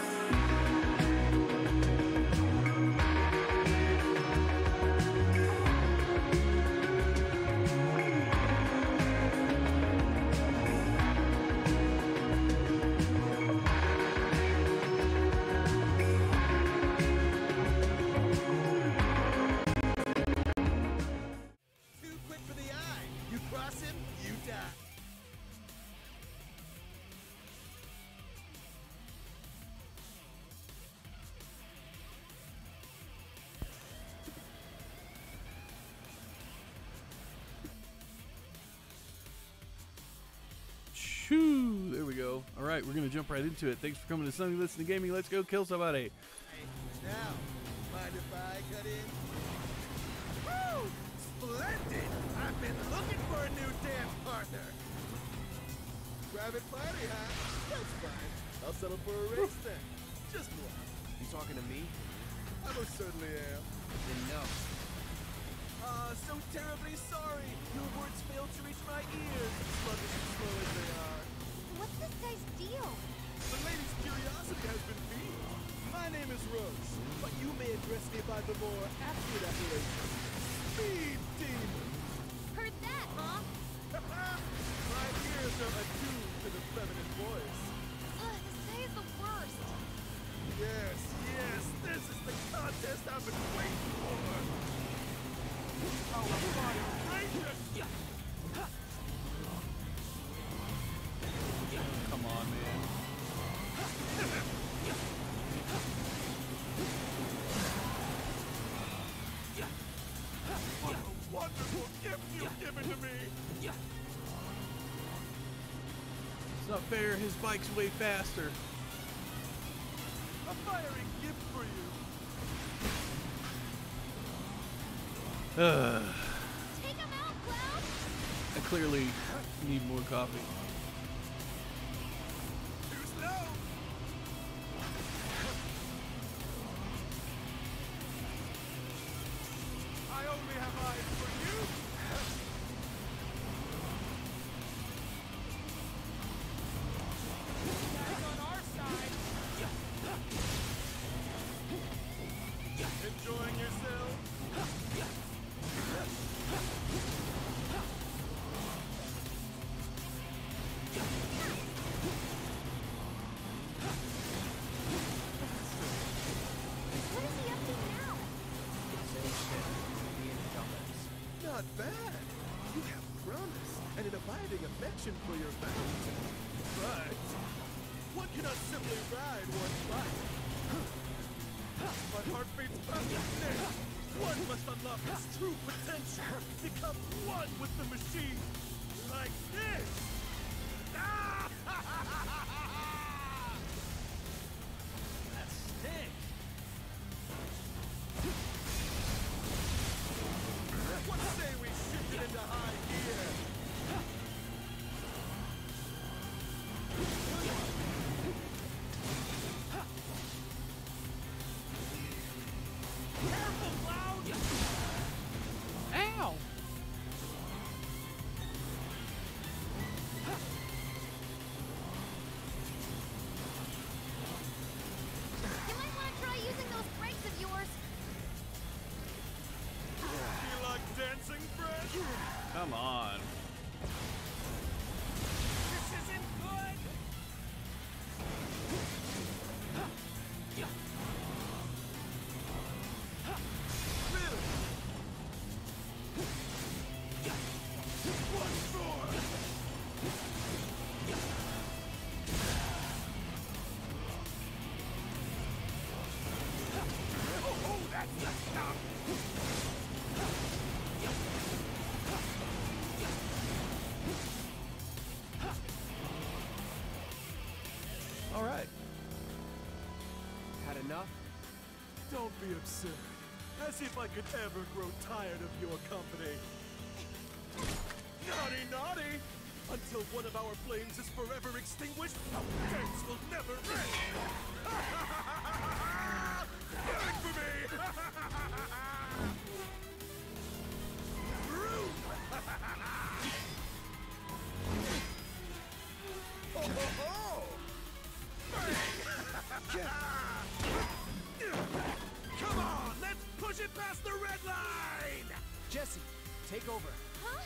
Shoo! There we go. All right, we're gonna jump right into it. Thanks for coming to Sunny Listen to Gaming. Let's go kill somebody. Hey, now, mind if I cut in? Woo! Splendid! I've been looking for a new dance partner. Private party, huh? That's fine. I'll settle for a race then. Just one. You talking to me? I most certainly am. Then no. So terribly sorry. Your words failed to reach my ears, sluggish and slow as they are. What's this guy's deal? The lady's curiosity has been piqued. My name is Rose, but you may address me by the more accurate appellation, Speed Demon. Heard that, huh? My ears are attuned to the feminine voice. Ugh, this guy is the worst. Yes, this is the contest I've been waiting for. Oh, Come on, man. What a wonderful gift you've given to me! It's not fair. His bike's way faster. A fiery gift for you! Take him out, Cloud! I clearly need more coffee. Too slow! I only have eyes for you! Guys on our side! Enjoying yourself? What is he up to now? Same shit. Me and Dumbass. Not bad. You have promise and an abiding affection for your mount. But one cannot simply ride one's bike. My heart beats perfectly. One must unlock its true potential. Become one with the machine. Like this. That stinks. What say we shift it into high gear? Careful, Cloud! Ow! You might want to try using those brakes of yours. You like dancing, friend? Come on. This isn't good! Really? Once more! Oh, that's the stuff! All right. Had enough? Don't be absurd. As if I could ever grow tired of your company. Naughty, naughty! Until one of our flames is forever extinguished, our dance will never end! Wait for me! Rude! Ho ho ho! Bang! Come on, let's push it past the red line! Jesse, take over. Huh?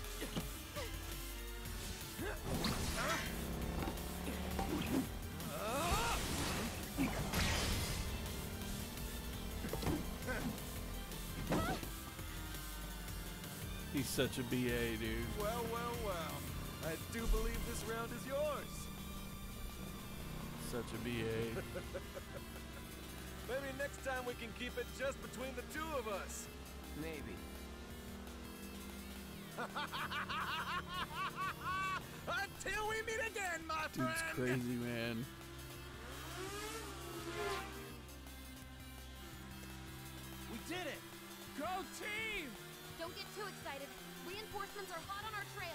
He's such a BA, dude. Well, well, well. I do believe this round is yours. Such a BA. Maybe next time we can keep it just between the two of us. Maybe. Until we meet again, my friend! Dude's crazy, man. We did it! Go team! Don't get too excited. Reinforcements are hot on our trail.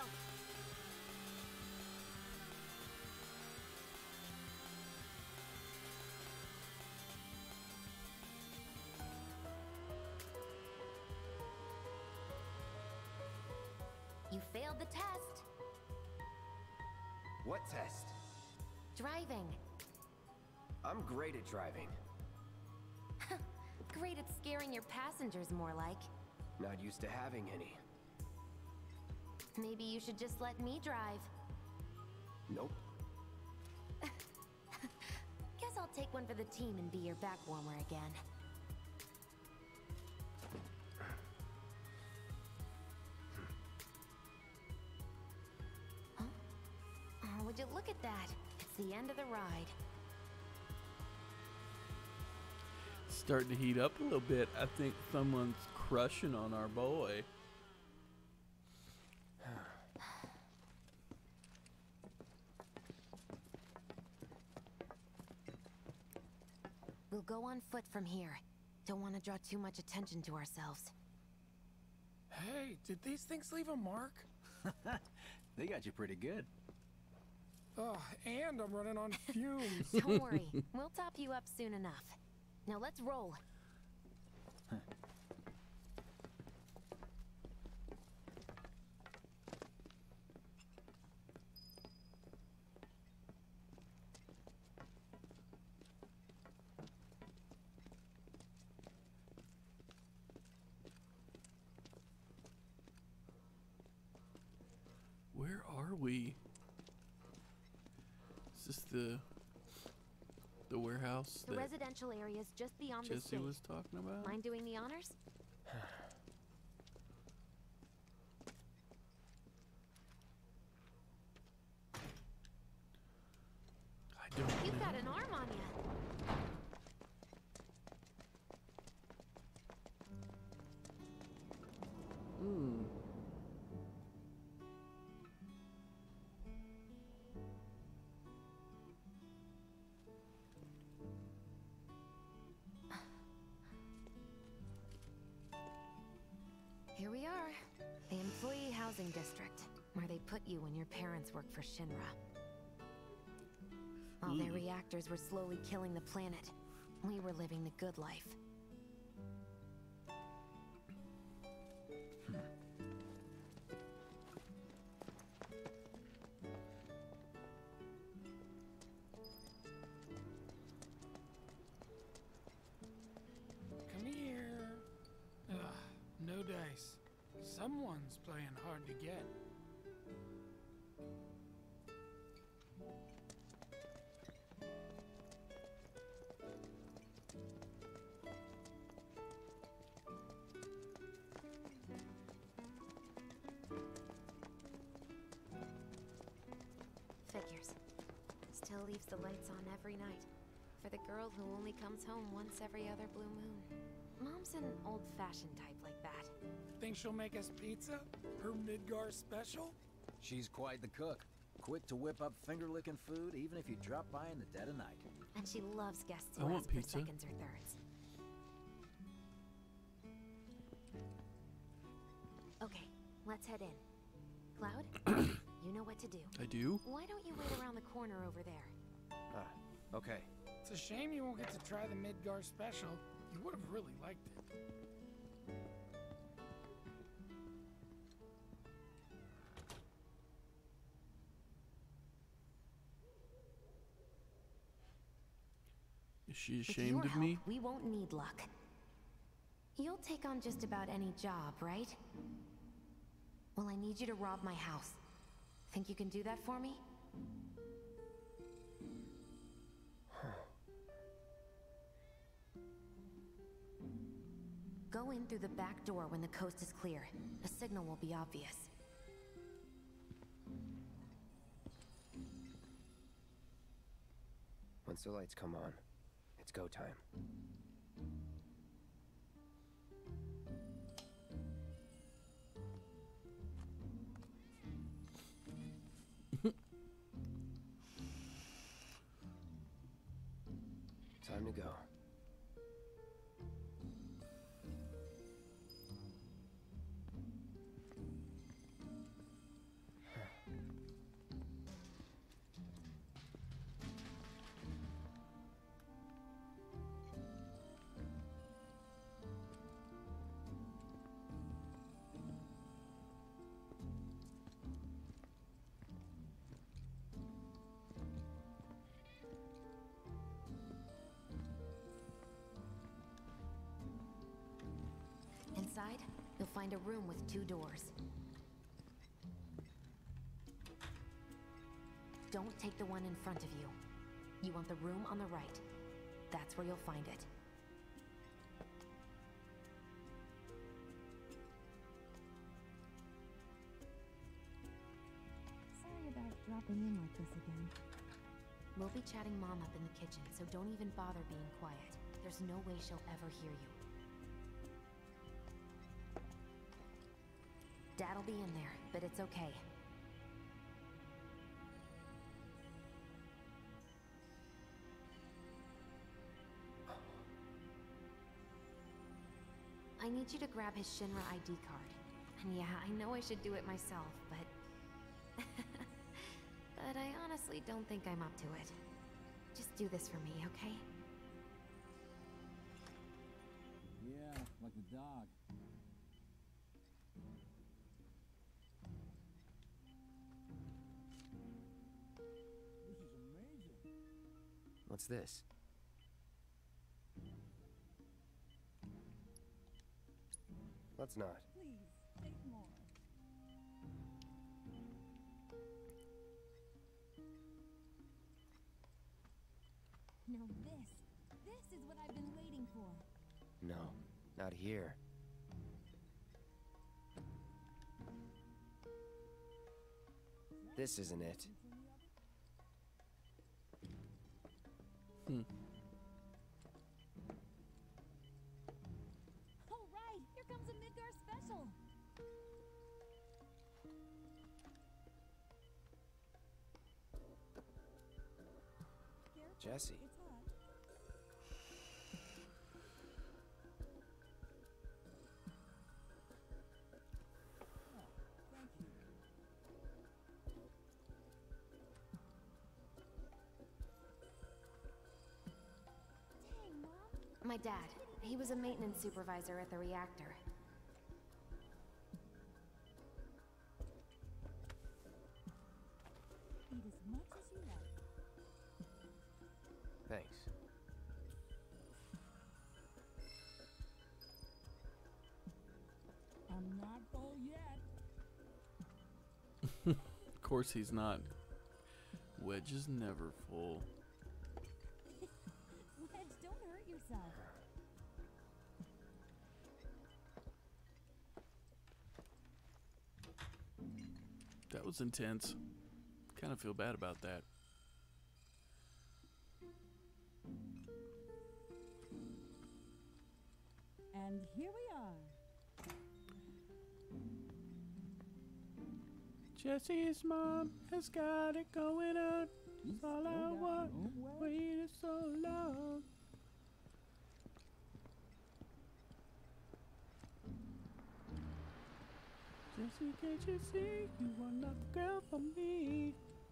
You failed the test. What test? Driving. I'm great at driving. Great at scaring your passengers, more like. Not used to having any. Maybe you should just let me drive. Nope. Guess I'll take one for the team and be your back warmer again. Huh? Oh, would you look at that? It's the end of the ride. Starting to heat up a little bit. I think someone's crushing on our boy. We'll go on foot from here. Don't want to draw too much attention to ourselves. Hey, did these things leave a mark? They got you pretty good. Oh, and I'm running on fumes. Don't worry, we'll top you up soon enough. Now let's roll. Where are we? Is this the warehouse The that residential area's just beyond the Jesse state. was talking about? Mind doing the honors? I don't You've know. got an arm on you. Hmm. Here we are. The Employee Housing District, where they put you when your parents worked for Shinra. While their reactors were slowly killing the planet, we were living the good life. Come here. Ugh, no dice. Someone's playing hard to get. Figures. Still leaves the lights on every night. For the girl who only comes home once every other blue moon. Mom's an old-fashioned type like that. Think she'll make us pizza? Her Midgar special? She's quite the cook. Quick to whip up finger-licking food, even if you drop by in the dead of night. And she loves guests I who want ask for pizza. seconds or thirds. Okay, let's head in. Cloud, you know what to do. I do? Why don't you wait around the corner over there? Okay. It's a shame you won't get to try the Midgar special. You would have really liked it. Is she With ashamed your of help, me? we won't need luck. You'll take on just about any job, right? Well, I need you to rob my house. Think you can do that for me? Go in through the back door when the coast is clear. A signal will be obvious. Once the lights come on, it's go time. Time to go. Inside, you'll find a room with 2 doors. Don't take the one in front of you. You want the room on the right. That's where you'll find it. Sorry about dropping in like this again. We'll be chatting Mom up in the kitchen, so don't even bother being quiet. There's no way she'll ever hear you. Dad'll be in there, but it's okay. I need you to grab his Shinra ID card. And yeah, I know I should do it myself, but... but I honestly don't think I'm up to it. Just do this for me, okay? Yeah, like the dog. This is amazing. What's this? Let's not. Please, take more. No, this is what I've been waiting for. No, not here. This isn't it. All right, here comes a Midgar special. Careful, Jesse. it's hot. Thank you. Dang, Mom. My dad. He was a maintenance supervisor at the reactor. Eat as much as you like. Thanks. I'm not full yet. Of course he's not. Wedge is never full. Wedge, don't hurt yourself. That was intense. Kind of feel bad about that. And here we are. Jesse's mom has got it going on. It's all I want. Waited so long. Jesse, can't you see you are not the girl for me?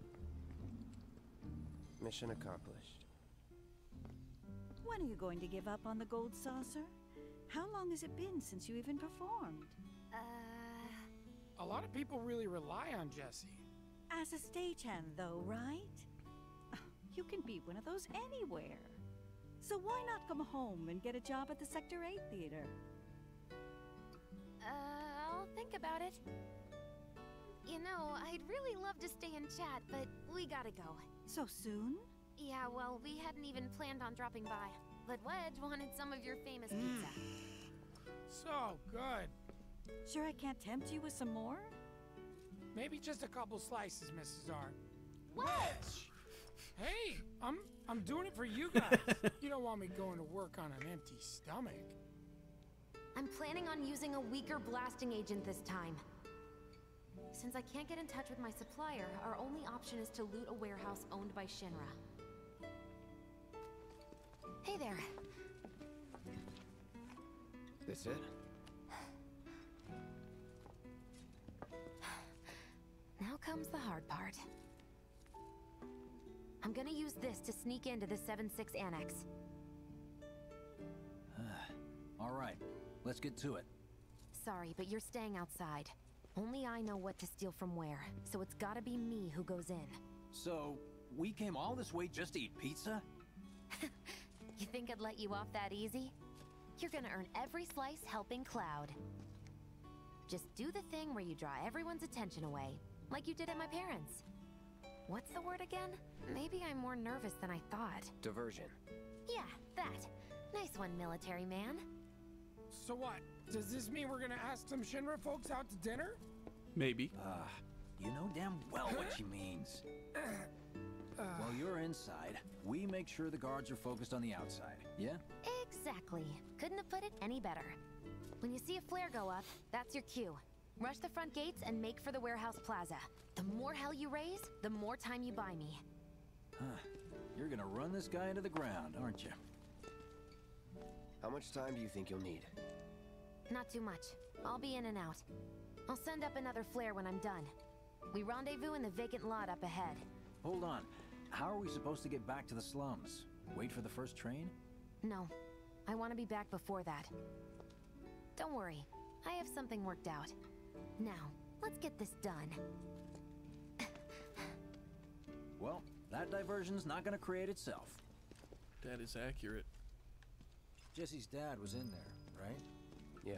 Mission accomplished. When are you going to give up on the gold saucer? How long has it been since you even performed? A lot of people really rely on Jesse. As a stagehand, though, right? You can be one of those anywhere. So why not come home and get a job at the Sector 8 theater? I'll think about it. You know, I'd really love to stay and chat, but we gotta go. So soon? Yeah, well, we hadn't even planned on dropping by. But Wedge wanted some of your famous pizza. So good. Sure I can't tempt you with some more? Maybe just a couple slices, Mrs. R. Wedge! Hey, I'm doing it for you guys. You don't want me going to work on an empty stomach. I'm planning on using a weaker blasting agent this time. Since I can't get in touch with my supplier, our only option is to loot a warehouse owned by Shinra. Hey there. This it? Now comes the hard part. I'm gonna use this to sneak into the 7-6 annex. All right, let's get to it. Sorry, but you're staying outside. Only I know what to steal from where, so it's gotta be me who goes in. So, we came all this way just to eat pizza? You think I'd let you off that easy? You're gonna earn every slice helping Cloud. Just do the thing where you draw everyone's attention away, like you did at my parents'. What's the word again? Maybe I'm more nervous than I thought. Diversion. Yeah, that. Nice one, military man. So what? Does this mean we're gonna ask some Shinra folks out to dinner? Maybe. You know damn well what she means. While you're inside, we make sure the guards are focused on the outside, yeah? Exactly. Couldn't have put it any better. When you see a flare go up, that's your cue. Rush the front gates and make for the warehouse plaza. The more hell you raise, the more time you buy me. You're gonna run this guy into the ground, aren't you? How much time do you think you'll need? Not too much. I'll be in and out. I'll send up another flare when I'm done. We rendezvous in the vacant lot up ahead. Hold on. How are we supposed to get back to the slums? Wait for the first train? No. I want to be back before that. Don't worry. I have something worked out. Now, let's get this done. Well, that diversion's not gonna create itself. That is accurate. Jesse's dad was in there, right? Yeah.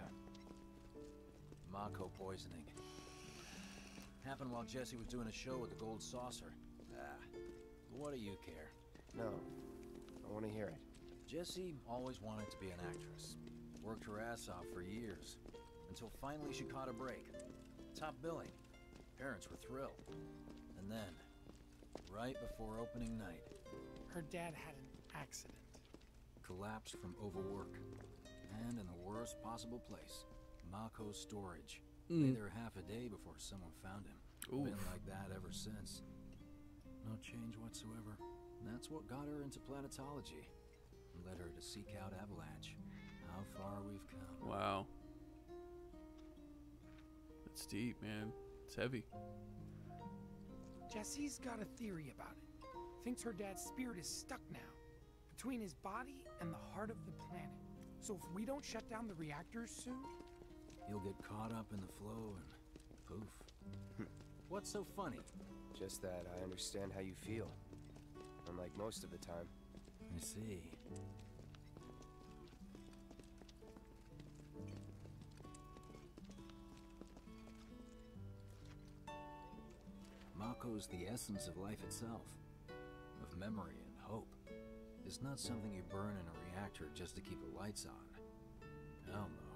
Mako poisoning. Happened while Jesse was doing a show with the Gold Saucer. What do you care? No. I want to hear it. Jessie always wanted to be an actress. Worked her ass off for years. Until finally she caught a break. Top billing. Parents were thrilled. And then, right before opening night, Her dad had an accident. collapsed from overwork. And in the worst possible place, Mako's storage. Lay there half a day before someone found him. Been like that ever since. No change whatsoever. That's what got her into planetology. Led her to seek out Avalanche. How far we've come. Wow. It's deep, man. It's heavy. Jesse's got a theory about it. Thinks her dad's spirit is stuck now, between his body and the heart of the planet. So if we don't shut down the reactors soon... You'll get caught up in the flow and poof. What's so funny? Just that I understand how you feel. Unlike most of the time. I see. Mako's the essence of life itself. Of memory and hope. It's not something you burn in a reactor just to keep the lights on. Hell no.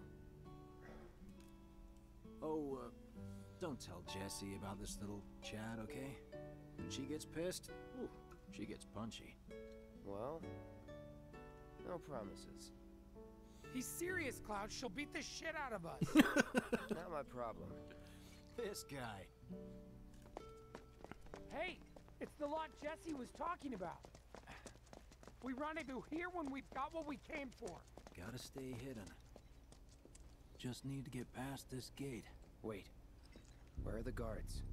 Oh, don't tell Jessie about this little chat, okay? When she gets pissed, ooh, she gets punchy. Well, no promises. He's serious, Cloud. She'll beat the shit out of us. Not my problem. This guy. Hey, it's the lot Jesse was talking about. We rendezvous here when we've got what we came for. Gotta stay hidden. Just need to get past this gate. Wait. Where are the guards?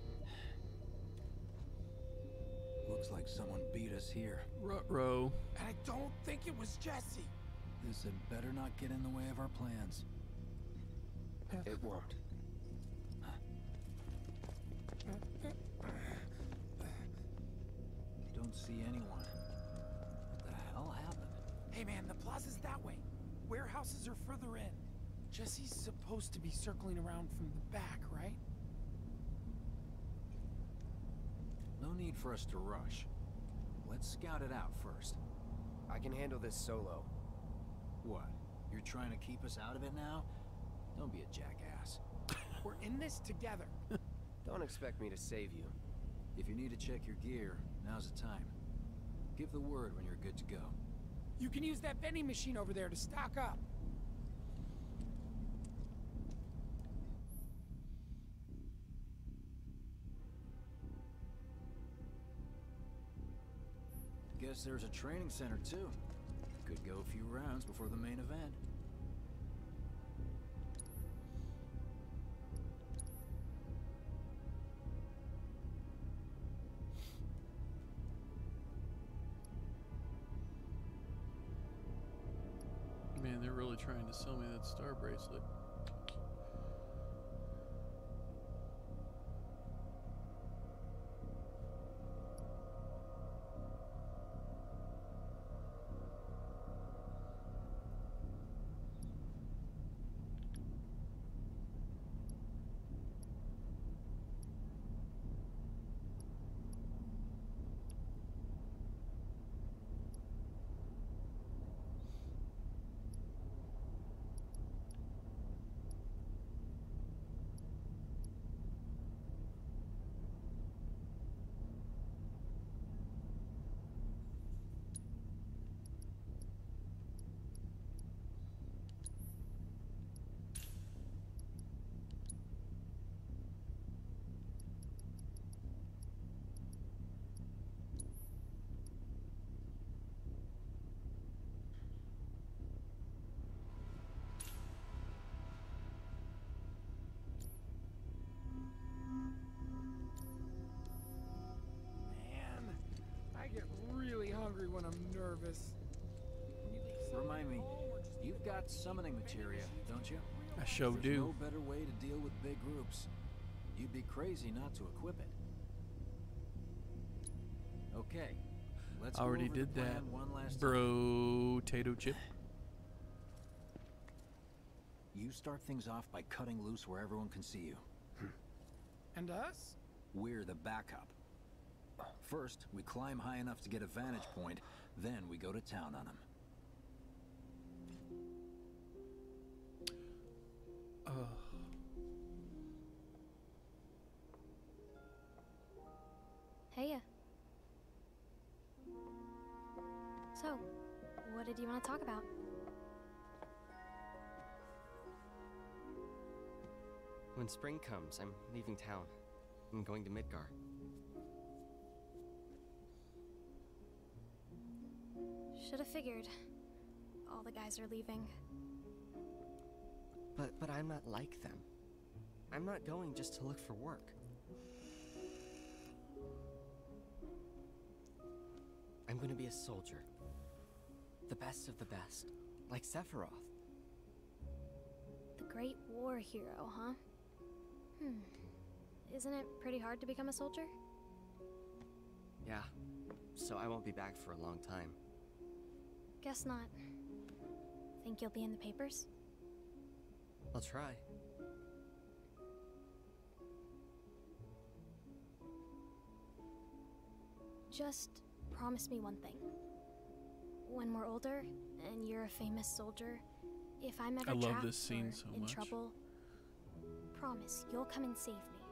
Looks like someone beat us here. Ruh-roh. And I I don't think it was Jesse. This had better not get in the way of our plans. It won't. Don't see anyone. What the hell happened? Hey man, the plaza's that way. Warehouses are further in. Jesse's supposed to be circling around from the back, right? No need for us to rush. Let's scout it out first. I can handle this solo. What? You're trying to keep us out of it now? Don't be a jackass. We're in this together. Don't expect me to save you. If you need to check your gear, now's the time. Give the word when you're good to go. You can use that vending machine over there to stock up. Guess there's a training center too. Could go a few rounds before the main event. Man, they're really trying to sell me that star bracelet. I get really hungry when I'm nervous. Remind me, you've got summoning materia, don't you? I sure There's do. no better way to deal with big groups. You'd be crazy not to equip it. Okay, let's go Already over did the plan that, one last time. bro. Tato chip. You start things off by cutting loose where everyone can see you. And us? We're the backup. First, we climb high enough to get a vantage point, then we go to town on them. Heya. So, what did you want to talk about? When spring comes, I'm leaving town. I'm going to Midgar. Should have figured. All the guys are leaving. But I'm not like them. I'm not going just to look for work. I'm going to be a soldier. The best of the best. Like Sephiroth. The Great War Hero, huh? Isn't it pretty hard to become a soldier? Yeah. So I won't be back for a long time. Guess not. Think you'll be in the papers? I'll try. Just promise me one thing. When we're older, and you're a famous soldier, if I'm ever I love trapped this scene or so in much. trouble, promise you'll come and save me.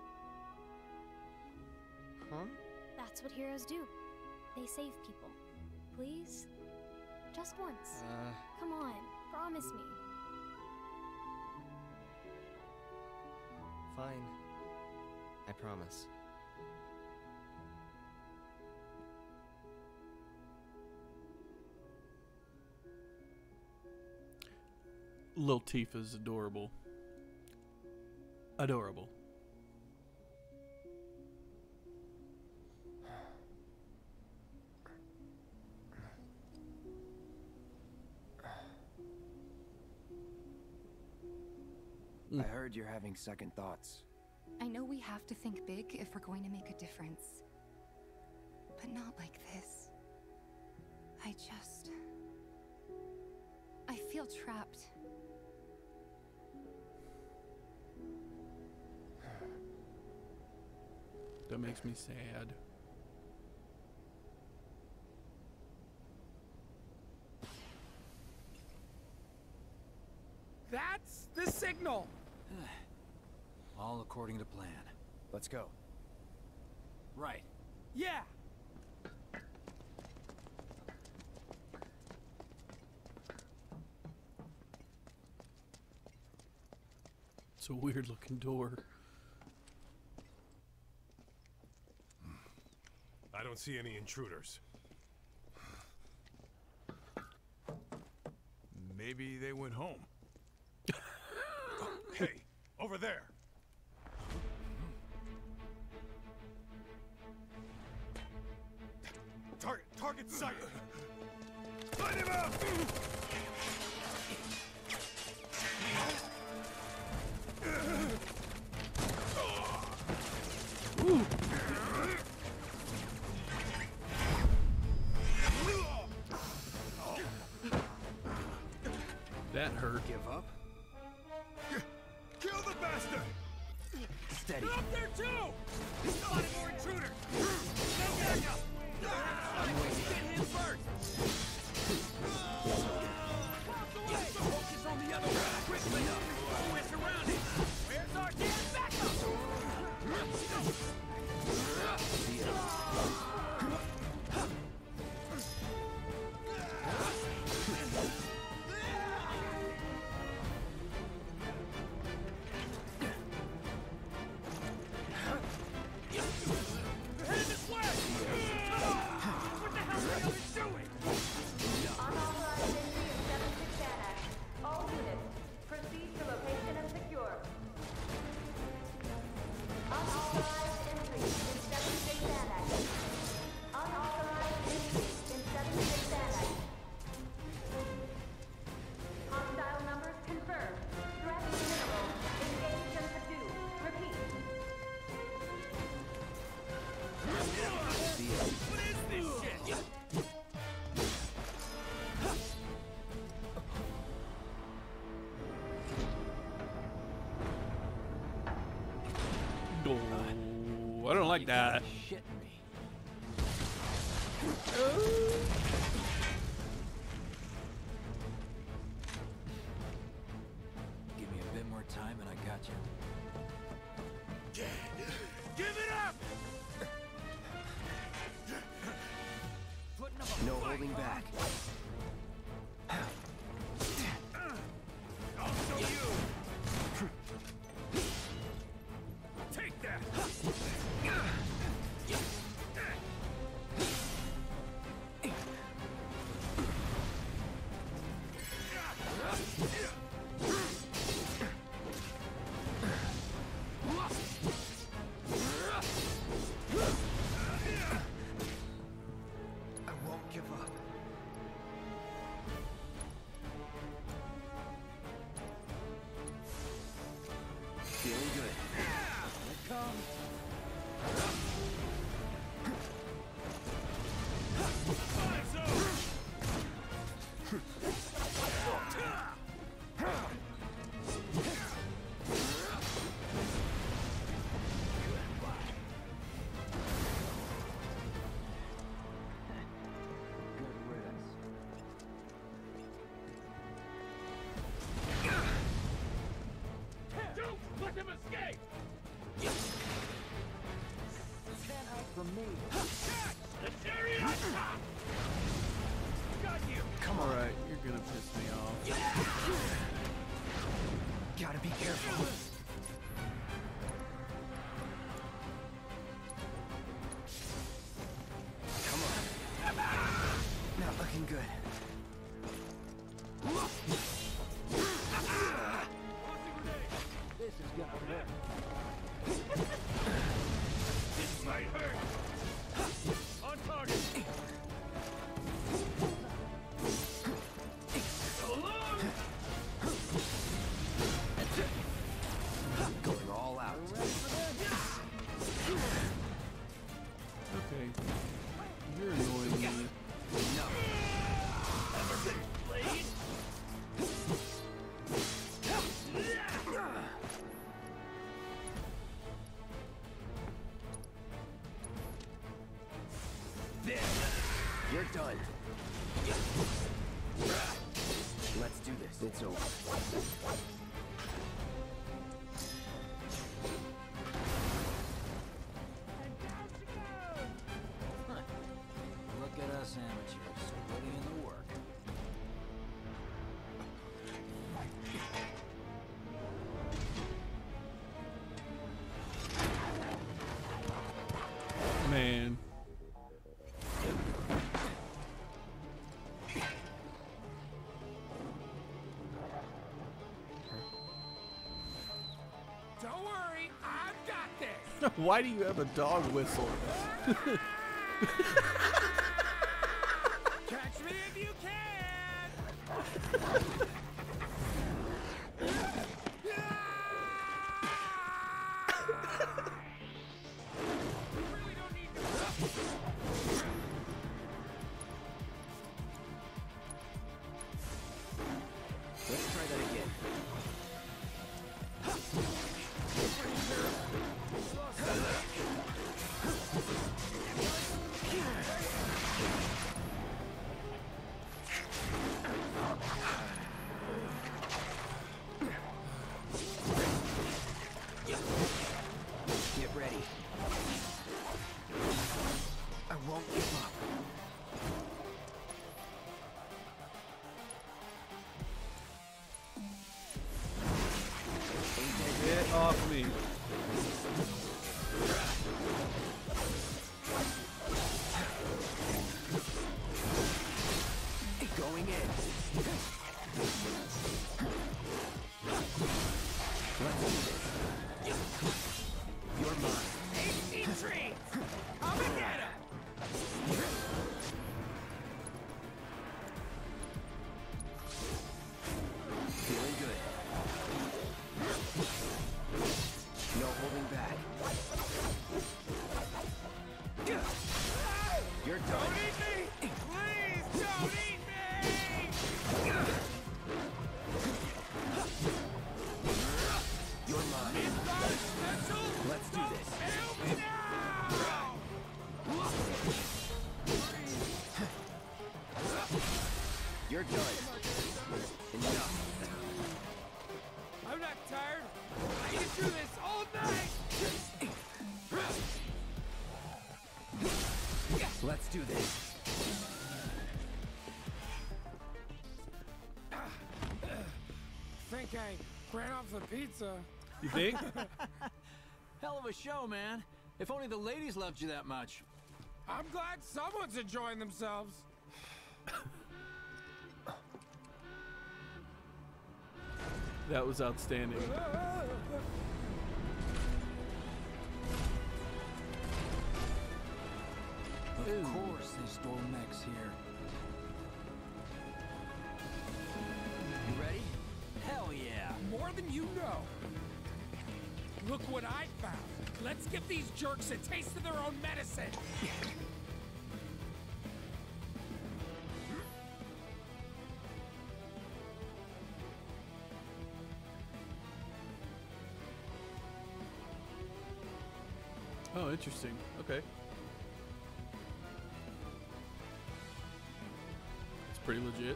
Huh? That's what heroes do. They save people. Please? Just once. Come on, promise me. Fine. I promise. Lil Tifa's adorable. Adorable. I heard you're having second thoughts. I know we have to think big if we're going to make a difference. But not like this. I feel trapped. That makes me sad. That's the signal! All according to plan. Let's go. Right. Yeah! It's a weird looking door. I don't see any intruders. Maybe they went home. Hey, over there. Target sighted. Light him up! Ooh. That hurt. Give up? Kill the bastard! Steady. You're up there too! Spotted more intruders! No backup! I'm waiting. Get him first! Focus on the other one quickly! We're surrounded! Where's our damn backup? Oh, I don't like that. Give me a bit more time and I got you. Give it up! No holding back. I'll show you! Take that! I won't give up. Feeling good. Here it comes! Don't let him escape! Stand out from me. The cherry on top! Got you! Come on. Alright, you're gonna piss me off. Gotta be careful. Come on. Not looking good. This is gonna hurt. This might hurt. On target. So long. this. It's over. Look at us amateurs, putting in the work. Man. Don't worry, I've got this. Why do you have a dog whistle? Catch me if you can. Let's try that again. Get ready. I won't give up. Get off me. Going in. Let's do this. You're mine. 18 trees. I'm gonna get him. Feeling good. No holding back. You're done. Don't eat me! Please don't eat me! You're mine. It's not essential! Let's do this. Help me now! You're done. Enough. I'm not tired. I can do this all night! Let's do this. Think I ran off the pizza. You think? Hell of a show, man. If only the ladies loved you that much. I'm glad someone's enjoying themselves. That was outstanding. Of course they store mechs here. You ready? Hell yeah! More than you know. Look what I found. Let's give these jerks a taste of their own medicine. Oh, interesting. Okay. It's pretty legit.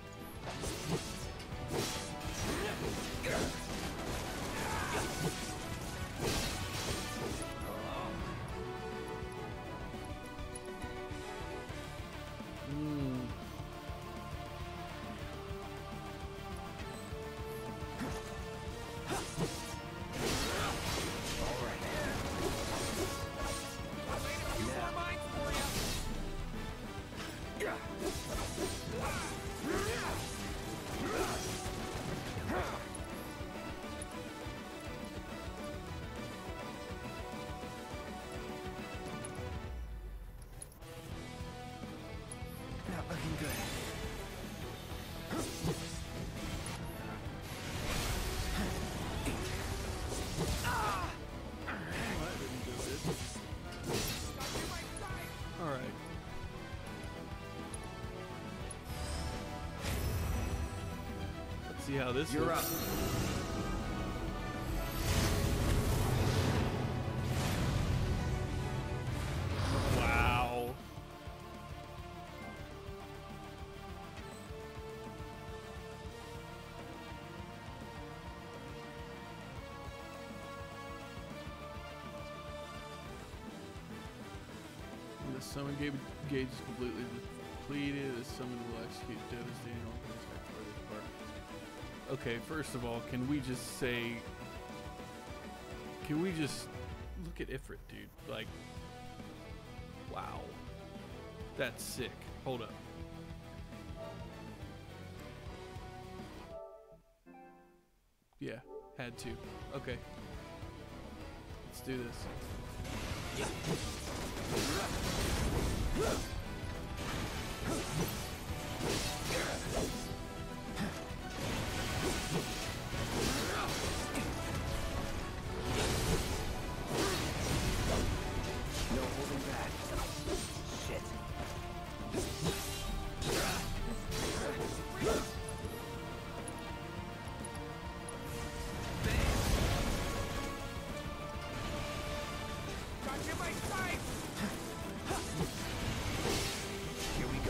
Not looking good. All right. Let's see how this You're looks. up. Wow. summon gauge is completely depleted. The summon will execute devastating all things back for this part. Okay, first of all, can we just say... Can we just look at Ifrit, dude? Like, wow. That's sick. Hold up. Yeah, had to. Okay. Let's do this. No holding back. Shit. Got you my sight! Here we go.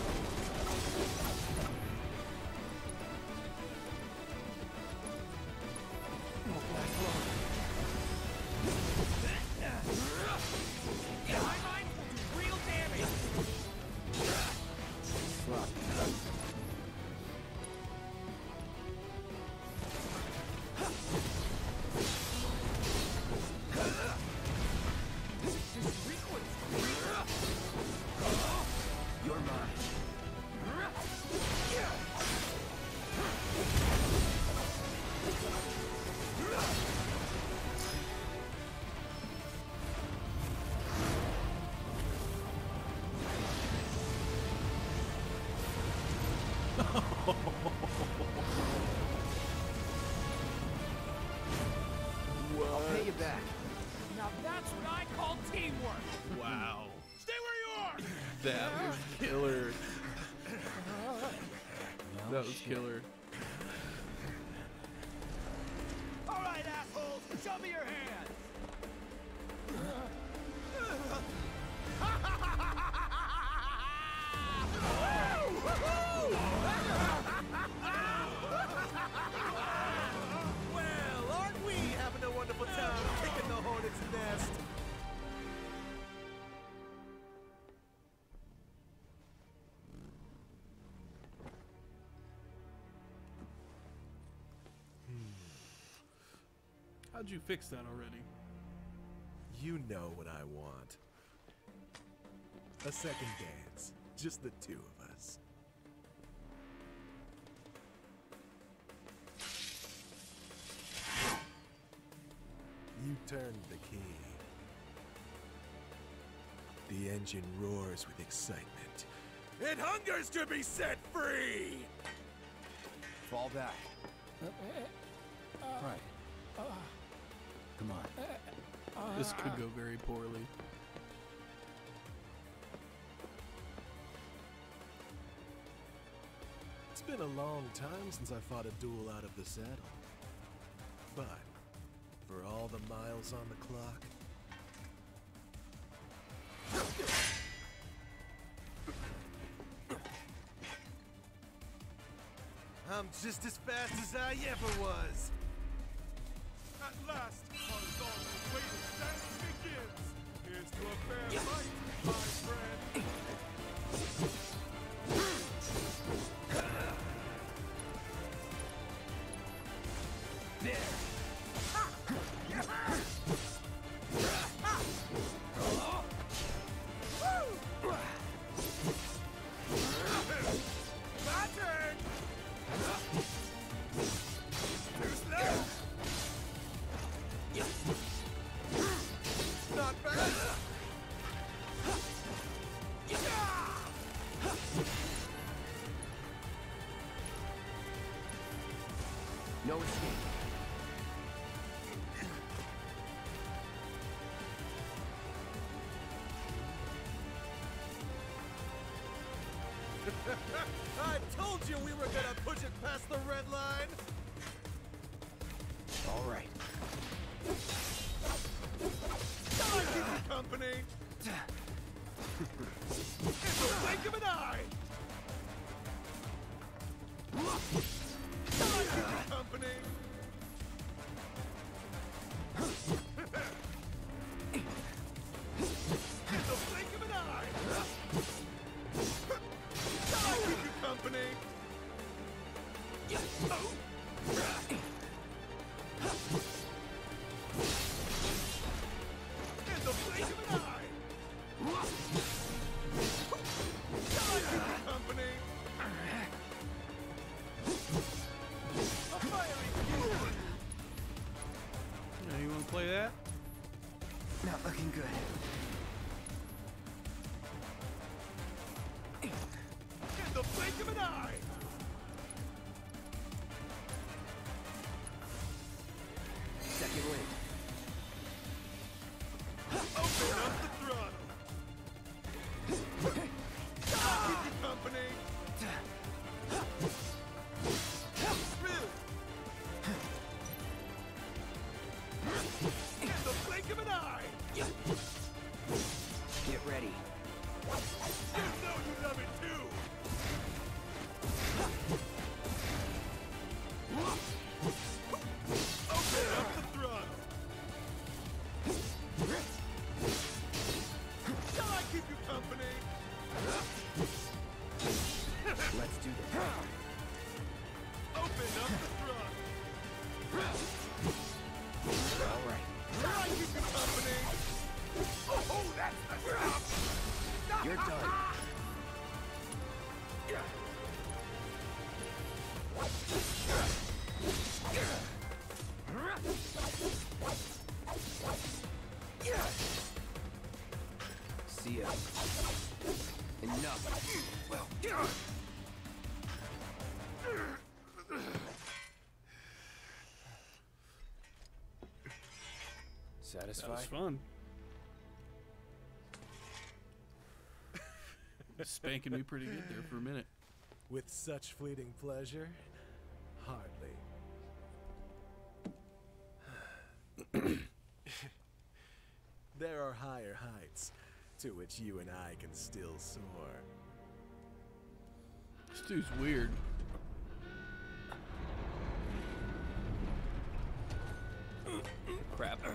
Won't last long. My mind will do real damage! Fuck. You're mine. I'll pay you back. Now that's what I call teamwork! Wow. Stay where you are! That was killer. That was killer. All right, assholes, show me your hands. Well, aren't we having a wonderful time kicking the hornet's nest? How'd you fix that already? You know what I want. A second dance. Just the two of us. You turned the key. The engine roars with excitement. It hungers to be set free! Fall back. Right. Come on. This could go very poorly. It's been a long time since I fought a duel out of the saddle. But, for all the miles on the clock... I'm just as fast as I ever was! At last, our long-awaited dance begins. Here's to a fair fight, my friend. My turn! Too slow! Not bad! No escape. I told you we were gonna push it past the red line! All right. I'll keep you company! In the blink of an eye! I'll keep you company! In the blink of an eye! In the blink of an eye! Shall I keep you company? A fiery fury! Yeah, you want to play that? Not looking good. In the blink of an eye! Second wind. Open up the throttle! Shall I keep you company? Spin! In the blink of an eye! Get ready. You know you love it too! Open up the throttle! Shall I keep you company? Let's do this. Open up the throttle! All right. Shall I keep you company? Oh, that's the stuff! You're done. See ya. Enough. Well, Satisfied? That was fun. Spanking me pretty good there for a minute. With such fleeting pleasure? Hardly. There are higher heights to which you and I can still soar. This dude's weird. Crap.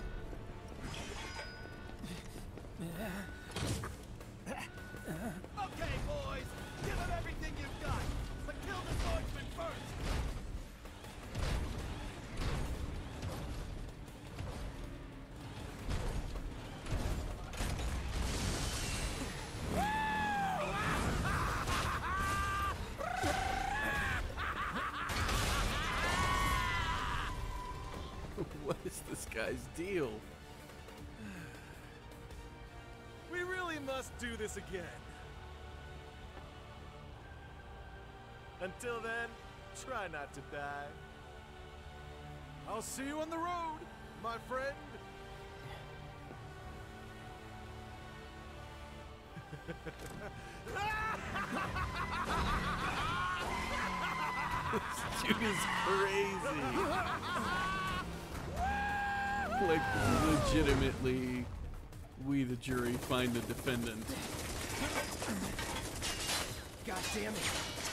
Okay, boys, give them everything you've got, but kill the swordsman first. What is this guy's deal? We really must do this again. Until then, try not to die. I'll see you on the road, my friend. This dude is crazy. Like, legitimately, we the jury find the defendant. God damn it.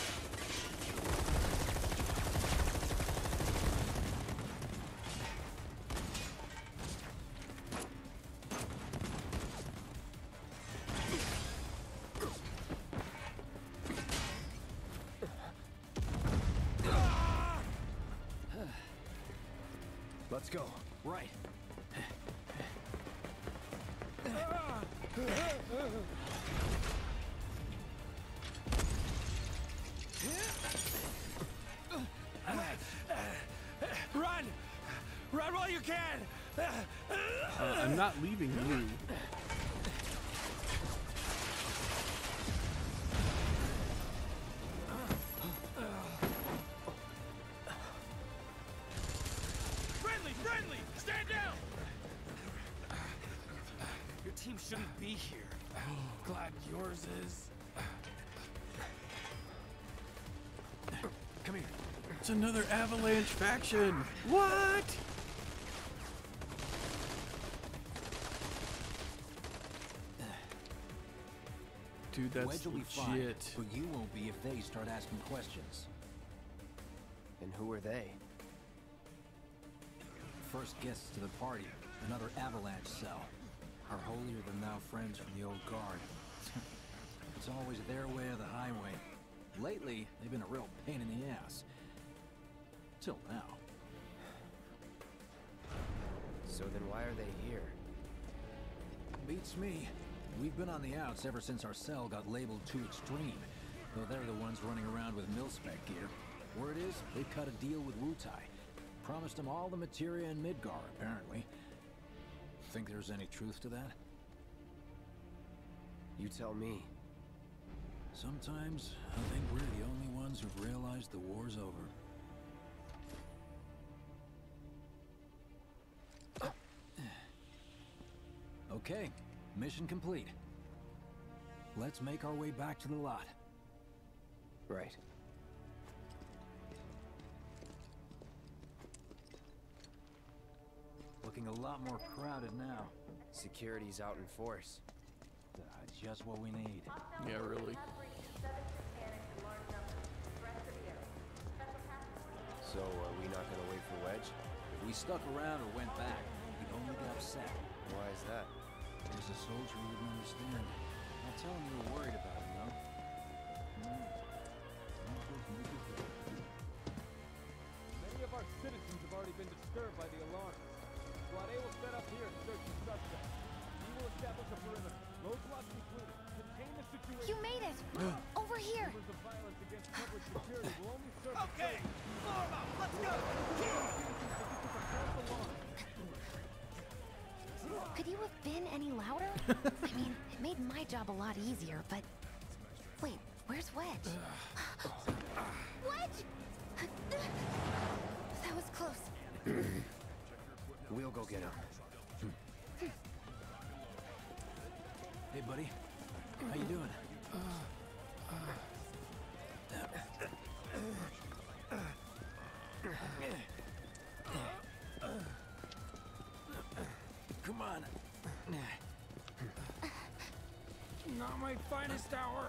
Let's go. Right. Run! Run while you can! I'm not leaving you. Friendly! Friendly! Stand down! Your team shouldn't be here. Glad yours is. Come here. It's another Avalanche faction. What? Dude, that's Wedge will be fine, legit. but you won't be if they start asking questions. And who are they? First guests to the party, another Avalanche cell. Our holier-than-thou friends from the old guard. It's always their way or the highway. Lately, they've been a real pain in the ass. Till now. So then why are they here? Beats me. We've been on the outs ever since our cell got labeled too extreme. Though they're the ones running around with mil-spec gear. Word is, they cut a deal with Wutai. Promised them all the materia in Midgar, apparently. Think there's any truth to that? You tell me. Sometimes, I think we're the only ones who've realized the war's over. Okay, mission complete. Let's make our way back to the lot. Right. Looking a lot more crowded now. Security's out in force. Just what we need. Yeah, really. So, are we not gonna wait for Wedge? If we stuck around or went back, we'd only get upset. Why is that? There's a soldier who wouldn't understand. I'll tell him you were worried about him, though. Many of our citizens have already been disturbed by the alarm. Squad A will set up here and search the suspect. We will establish a perimeter. Roadblocks included. Contain the situation. You made it! Over here! Rumors of violence against public security will only serve Okay! Form up! Let's go! Could you have been any louder? I mean, it made my job a lot easier, but... Wait, where's Wedge? Wedge! That was close. We'll go get him. Hey, buddy. How you doing? Come on. Not my finest hour.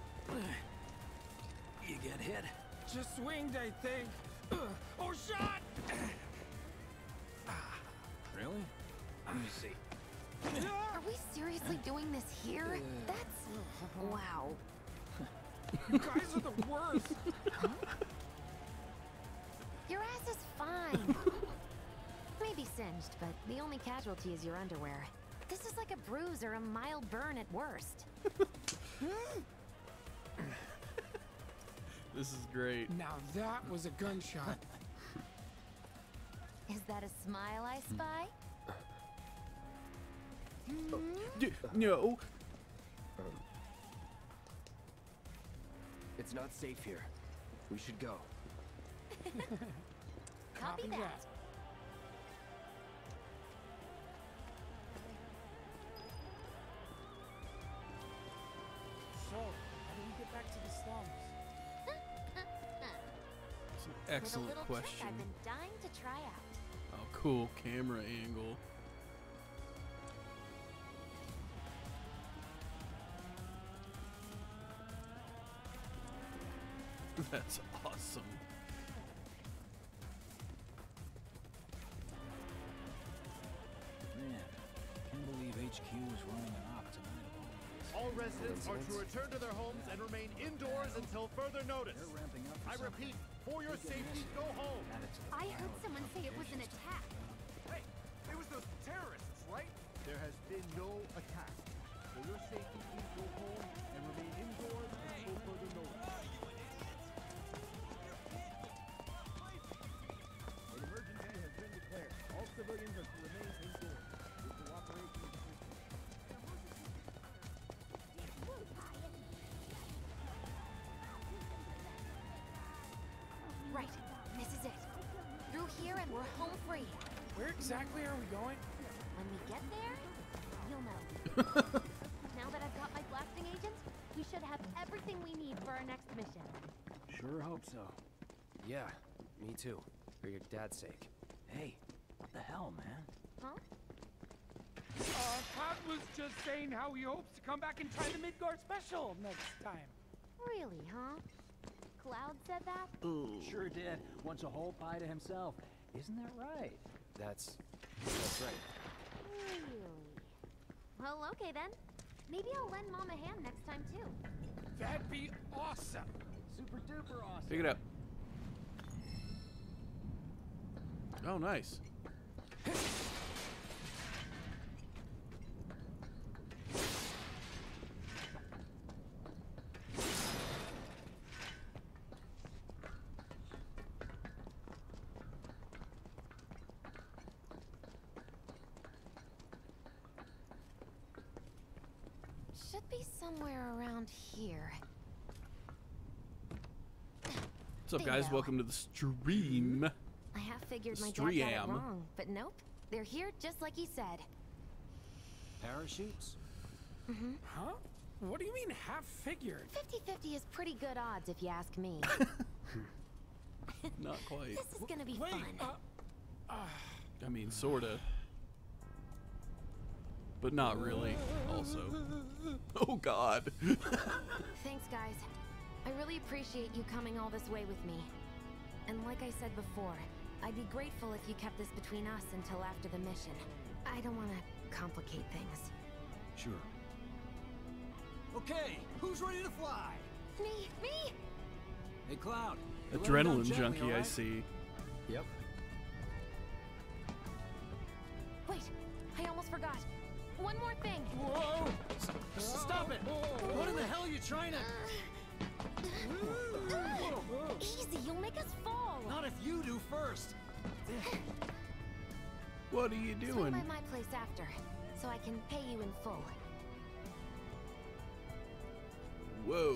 You get hit? Just swinged, I think. Oh, shot! Really? Let me see. Are we seriously doing this here? That's... wow. You guys are the worst. Your ass is fine. Maybe singed, but the only casualty is your underwear. This is like a bruise or a mild burn at worst. This is great. Now that was a gunshot. Is that a smile I spy? No. It's not safe here. We should go. Copy that. So, how do we get back to the slums? It's an excellent With a little question. trick I've been dying to try out. Oh, cool camera angle. That's awesome. Man, can't believe HQ is running an op tonight of all days. All residents are to return to their homes and remain indoors until further notice. They're ramping up for I repeat, for your safety, go home. I heard someone say it was an attack. Hey, it was those terrorists, right? There has been no attack. For your safety, please go home and remain indoors until further notice. An emergency has been declared. All civilians are to remain indoors. Your cooperation is appreciated. Right, this is it. Through here and we're home free. Where exactly are we going? When we get there, you'll know. Now that I've got my blasting agent, we should have everything we need for our next mission. Sure hope so. Yeah, me too. For your dad's sake. Hey, what the hell, man? Huh? Todd was just saying how he hopes to come back and try the Midgard special next time. Really, huh? Cloud said that? Sure did. Wants a whole pie to himself. Isn't that right? That's right. Really? Well, okay then. Maybe I'll lend Mom a hand next time too. That'd be awesome. Super duper awesome. Pick it up. Oh, nice. Should be somewhere around here. What's up, guys? Bingo. Welcome to the stream. I have figured my dad got it wrong, but nope. They're here just like he said. Parachutes? Mm-hmm. Huh? What do you mean half figured? 50-50 is pretty good odds if you ask me. Not quite. This is gonna be fun. I mean, sorta. But not really, also. Oh, God. Thanks, guys. I really appreciate you coming all this way with me. And like I said before, I'd be grateful if you kept this between us until after the mission. I don't want to complicate things. Sure. Okay, who's ready to fly? Me! Hey, Cloud. you let him Adrenaline down gently, junkie, all I right? see. Yep. Wait, I almost forgot. One more thing. Whoa! Stop it! What in the hell are you trying to... Easy, you'll make us fall. Not if you do first. What are you Swing doing? by my place after, so I can pay you in full. Whoa.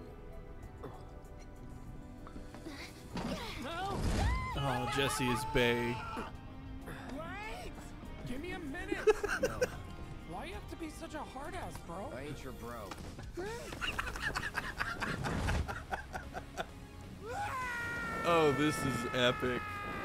No! Oh, Jesse is Bay. Wait! Give me a minute! No, Why you have to be such a hard ass, bro? I ain't your bro. Oh, this is epic.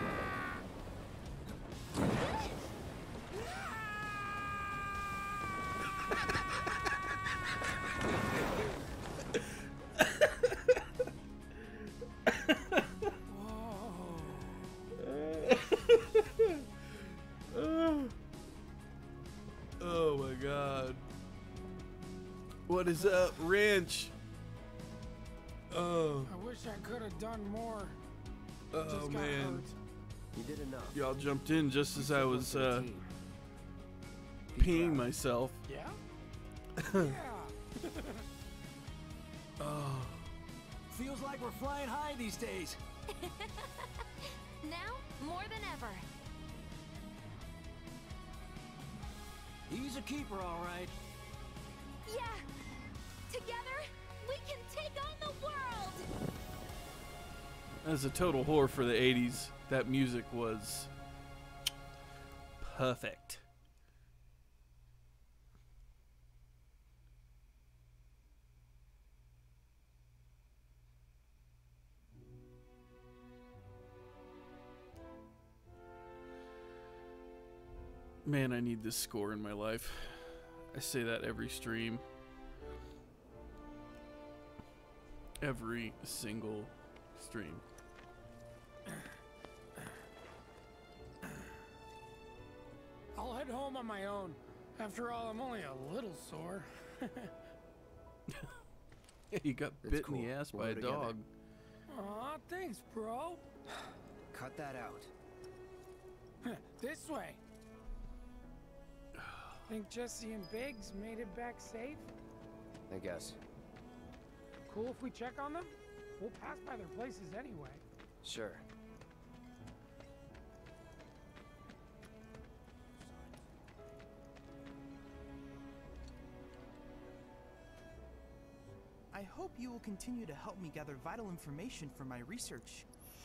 Oh my God. What is up, Wrench? Oh. I wish I could have done more. Oh Just got man. hurt. You did enough. Y'all jumped in just as I was For the team. peeing myself. Yeah? Yeah. Oh. Feels like we're flying high these days. Now, more than ever. He's a keeper, all right. Yeah! Together, we can take on the world! As a total whore for the 80s, that music was perfect. Man, I need this score in my life. I say that every stream. Every single stream. I'll head home on my own. After all, I'm only a little sore. Yeah, you got It's bit cool. in the ass We'll by a go together. dog. Aw, thanks, bro. Cut that out. This way. Think Jesse and Biggs made it back safe? I guess. Cool if we check on them? We'll pass by their places anyway. Sure. I hope you will continue to help me gather vital information for my research.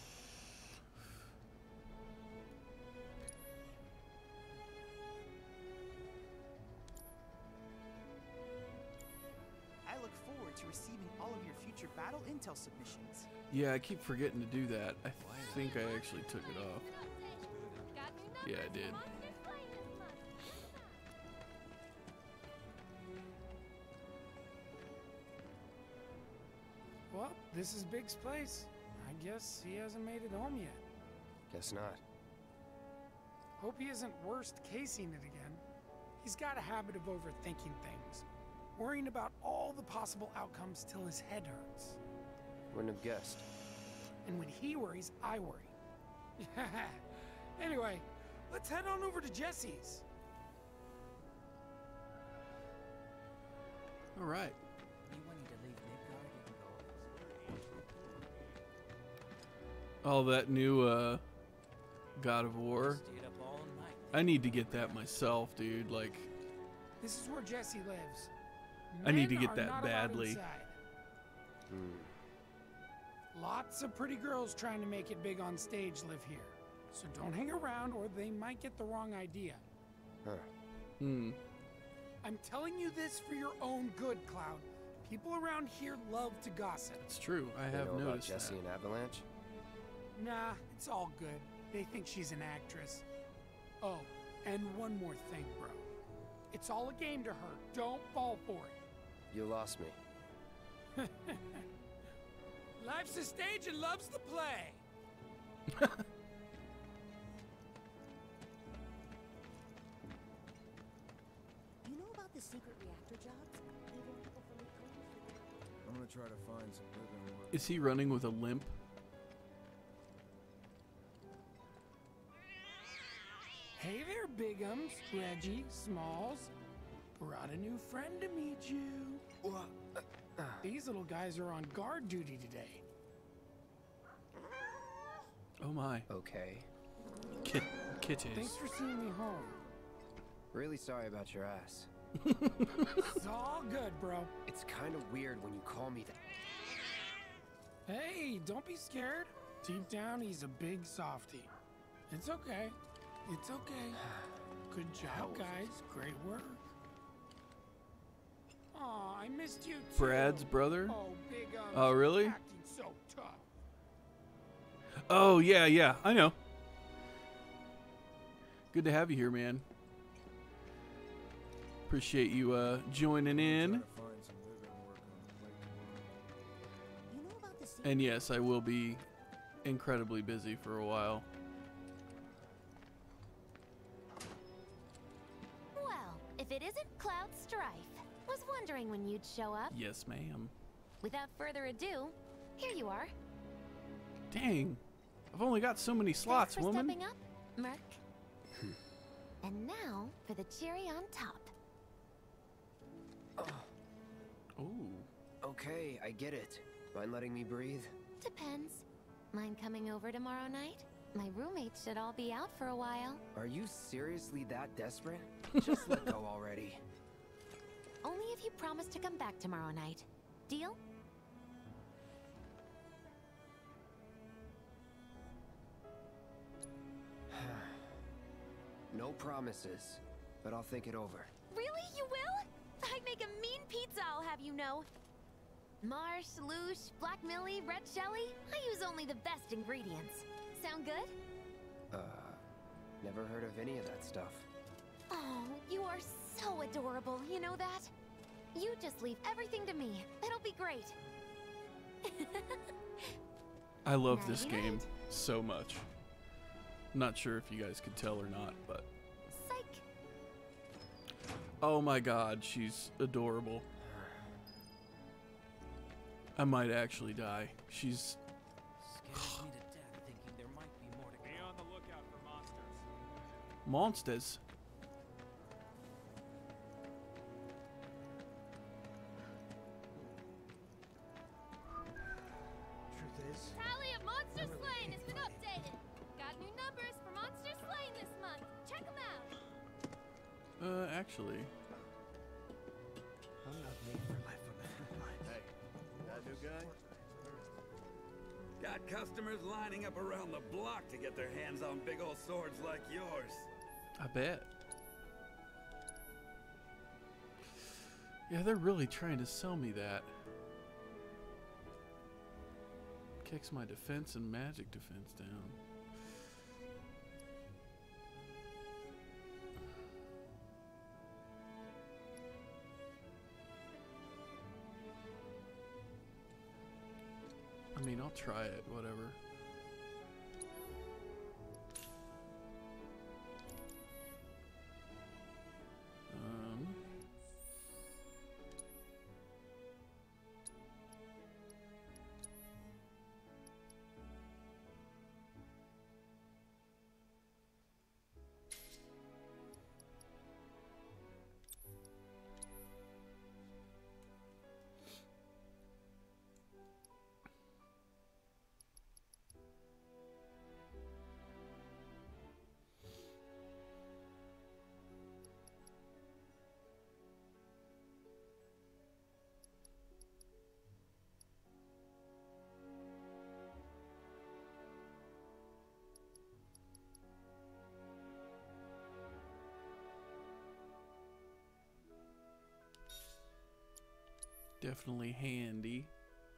I look forward to receiving all of your future battle intel submissions. Yeah, I keep forgetting to do that. I think I actually took it off. Yeah, I did. Well, this is Big's place. I guess he hasn't made it home yet. Guess not. Hope he isn't worst casing it again. He's got a habit of overthinking things, worrying about all the possible outcomes till his head hurts. Wouldn't have guessed. And when he worries, I worry. Anyway, let's head on over to Jesse's. All right. You want me to leave Midgard? You can go. Oh, that new God of War. Stayed up all night. I need to get that myself, dude. Like, This is where Jesse lives. I need to Men get are that not allowed badly. inside. Lots of pretty girls trying to make it big on stage live here. So don't hang around or they might get the wrong idea. I'm telling you this for your own good, Cloud. People around here love to gossip. It's true. I You have know about noticed Jesse that. and Avalanche? Nah, it's all good. They think she's an actress. Oh, and one more thing, bro. It's all a game to her. Don't fall for it. You lost me. Life's a stage and love's the play. You know about the secret reactor jobs? I'm gonna try to find some living work. Is he running with a limp? Hey there, Bigums, Reggie, Smalls. Brought a new friend to meet you. These little guys are on guard duty today. Oh my. Okay. Kitties. Thanks for seeing me home. Really sorry about your ass. It's all good, bro. It's kind of weird when you call me that. Hey, don't be scared. Deep down, he's a big softie. It's okay. It's okay. Good job, guys. Great work. Aw, I missed you too. Brad's brother? Oh, Big Oh, really? acting so tough. Oh, yeah, yeah. I know. Good to have you here, man. Appreciate you joining in. And yes, I will be incredibly busy for a while. Well, if it isn't Cloud Strife. Was wondering when you'd show up. Yes, ma'am. Without further ado, here you are. Dang. I've only got so many slots, Thanks for woman. stepping up, Merc. And now for the cherry on top. Oh. Okay, I get it. Mind letting me breathe? Depends. Mind coming over tomorrow night? My roommates should all be out for a while. Are you seriously that desperate? Just let go already. Only if you promise to come back tomorrow night. Deal? No promises, but I'll think it over. Really? You will? I'd make a mean pizza, I'll have you know. Marsh, Loosh, Black Millie, Red Shelly. I use only the best ingredients. Sound good? Never heard of any of that stuff. Oh, you are so adorable, you know that? You just leave everything to me. It'll be great. I love this Nighty-night. game so much. Not sure if you guys could tell or not, but... Psych. Oh my god, she's adorable. I might actually die. She's... Scares me to death thinking there might be more to Be on the lookout for monsters. monsters. Truth is, Tally of monster slain has been updated. Got new numbers for monster slain this month. Check them out. Actually... I'm not made for life on the front lines. Hey, that new guy? Got customers lining up around the block to get their hands on big old swords like yours. I bet. Yeah, they're really trying to sell me that. Kicks my defense and magic defense down. I mean, I'll try it, whatever. Definitely handy.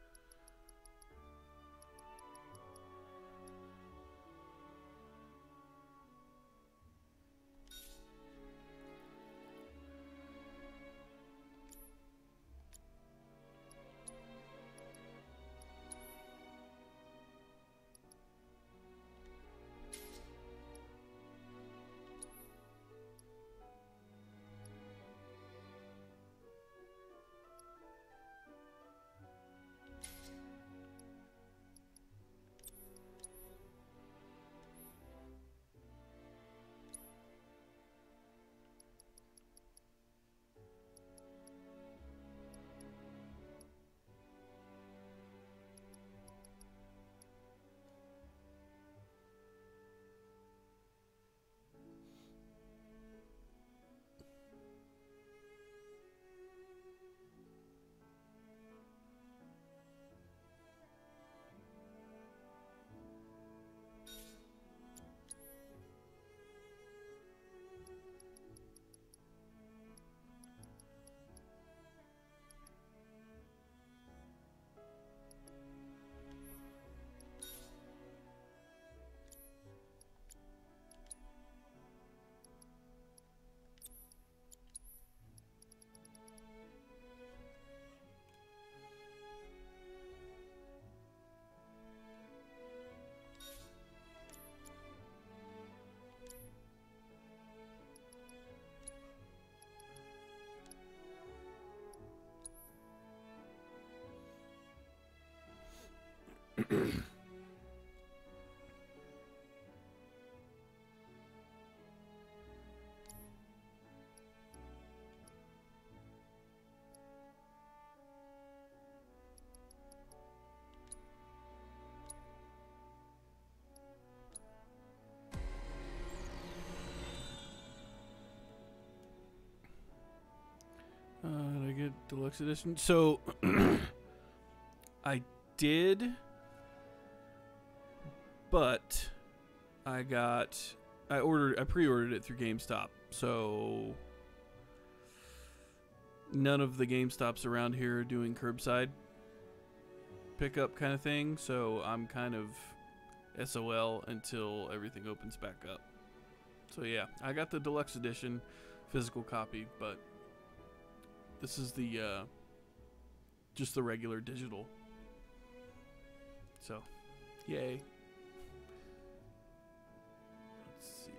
Did I get deluxe edition? So I did, but I pre-ordered it through GameStop. So none of the GameStops around here are doing curbside pickup kind of thing. So I'm kind of SOL until everything opens back up. So yeah, I got the deluxe edition physical copy, but this is the just the regular digital. So, yay. Let's see.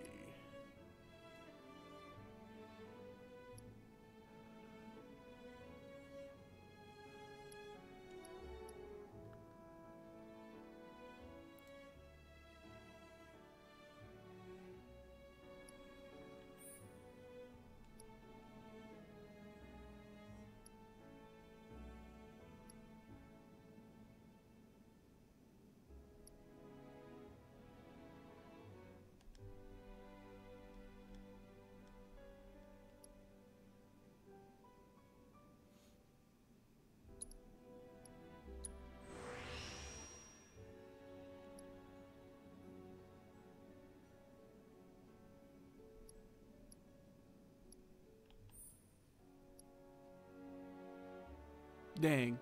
Dang.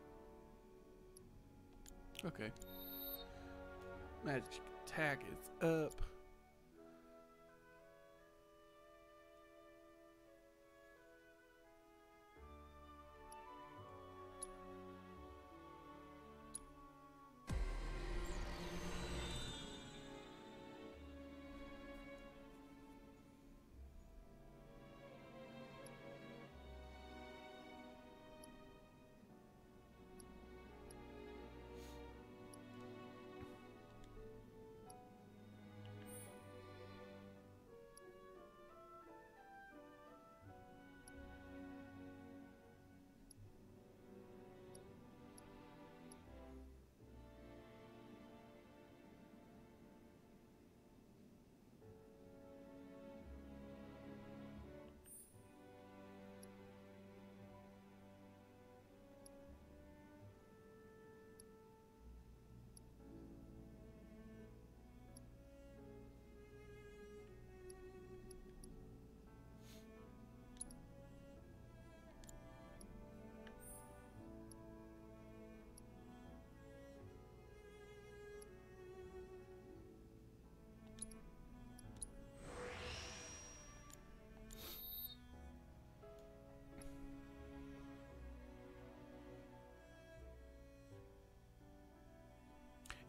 Okay. Magic attack is up.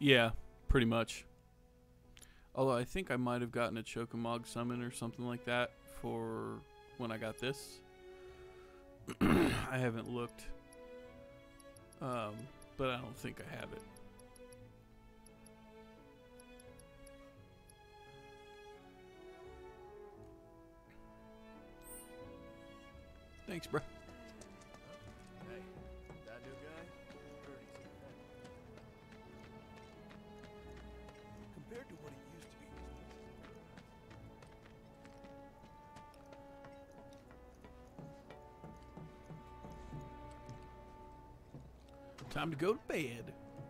Yeah, pretty much. Although I think I might have gotten a Chokamog summon or something like that for when I got this. I haven't looked. But I don't think I have it. Thanks, bro. Hey, that new guy? Heard he's here. Compared to what he used to be, Time to go to bed.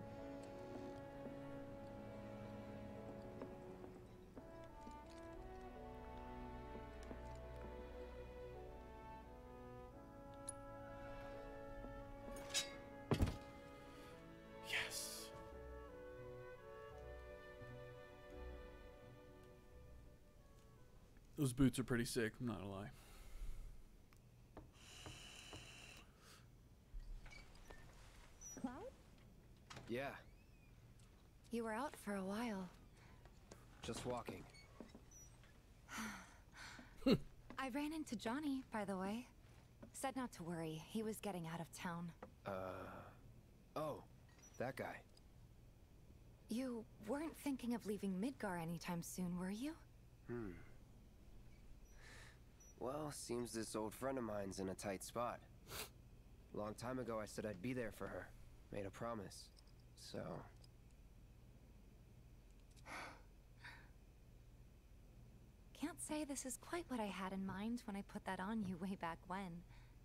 Yes. Those boots are pretty sick, I'm not gonna lie. Yeah, You were out for a while. just walking. I ran into Johnny, by the way. Said not to worry. He was getting out of town. Oh, that guy. You weren't thinking of leaving Midgar anytime soon, were you? Well, seems this old friend of mine's in a tight spot. Long time ago I said I'd be there for her. Made a promise. So... Can't say this is quite what I had in mind when I put that on you way back when.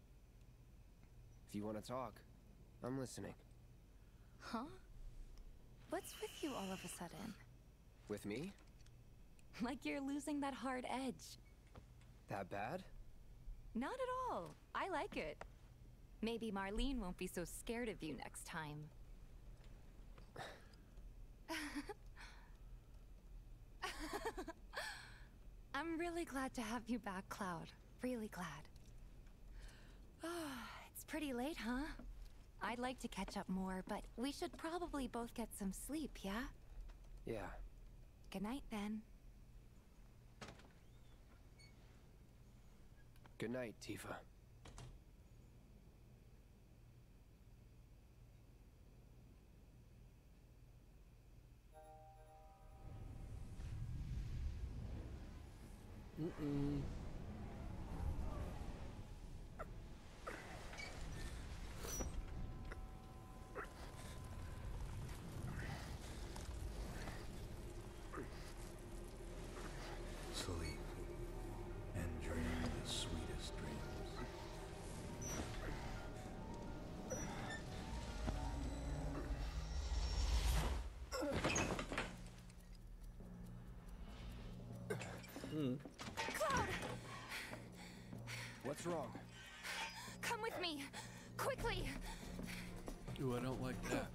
If you want to talk, I'm listening. Huh? What's with you all of a sudden? With me? Like you're losing that hard edge. That bad? Not at all. I like it. Maybe Marlene won't be so scared of you next time. I'm really glad to have you back, Cloud. Really glad. It's pretty late, huh? I'd like to catch up more, but we should probably both get some sleep, yeah? Yeah. Good night, then. Good night, Tifa. Sleep and dream the sweetest dreams. Cloud! What's wrong? Come with me! Quickly! Ooh, I don't like that.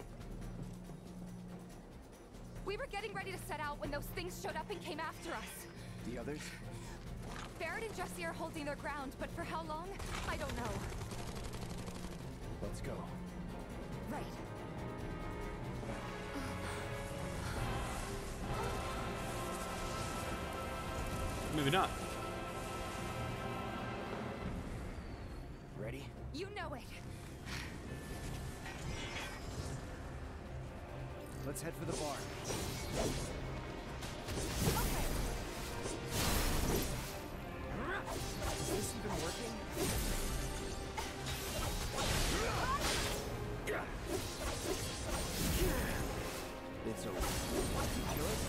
We were getting ready to set out when those things showed up and came after us. The others? Barrett and Jesse are holding their ground, but for how long? I don't know. Let's go. Right. Maybe not. Ready? You know it. Let's head for the bar. Is this even working? It's over. You kill it?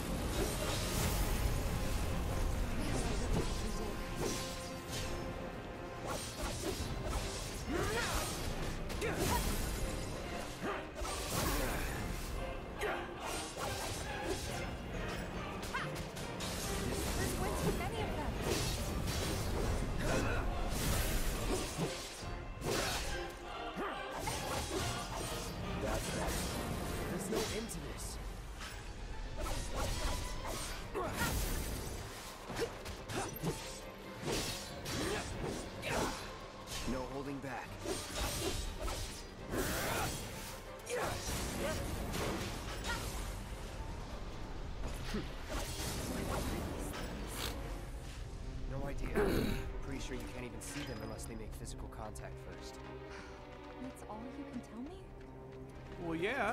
sure you can't even see them unless they make physical contact first. That's all you can tell me? Well, yeah.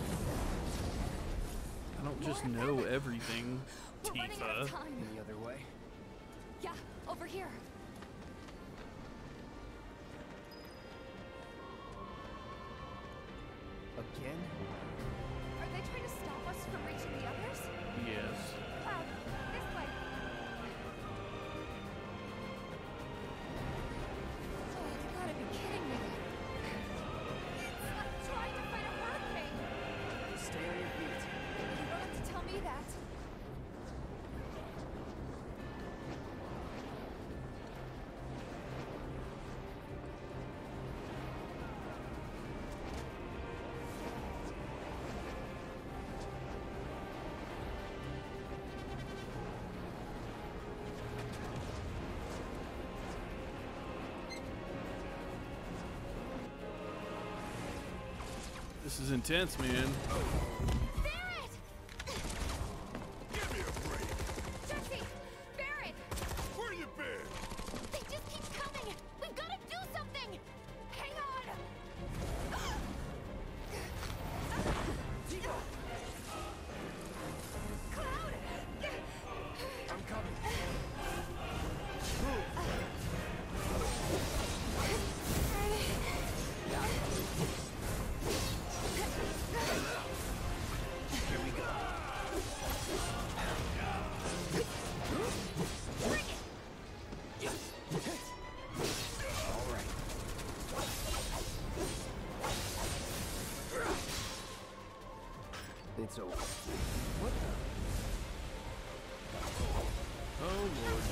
I don't just know everything, Tifa. Any other way? Yeah, over here. Again? Are they trying to stop us from reaching the others? Yes. Cloud, this way. Oh, you gotta be kidding me. It's like trying to fight a hurricane. Stay on your feet. You don't have to tell me that. This is intense, man. Give me a break. Jesse! Barrett! Where you been? They just keep coming! We've gotta do something! Hang on! Cloud! I'm coming. Here we go. All right. It's over. What the? Oh, Lord.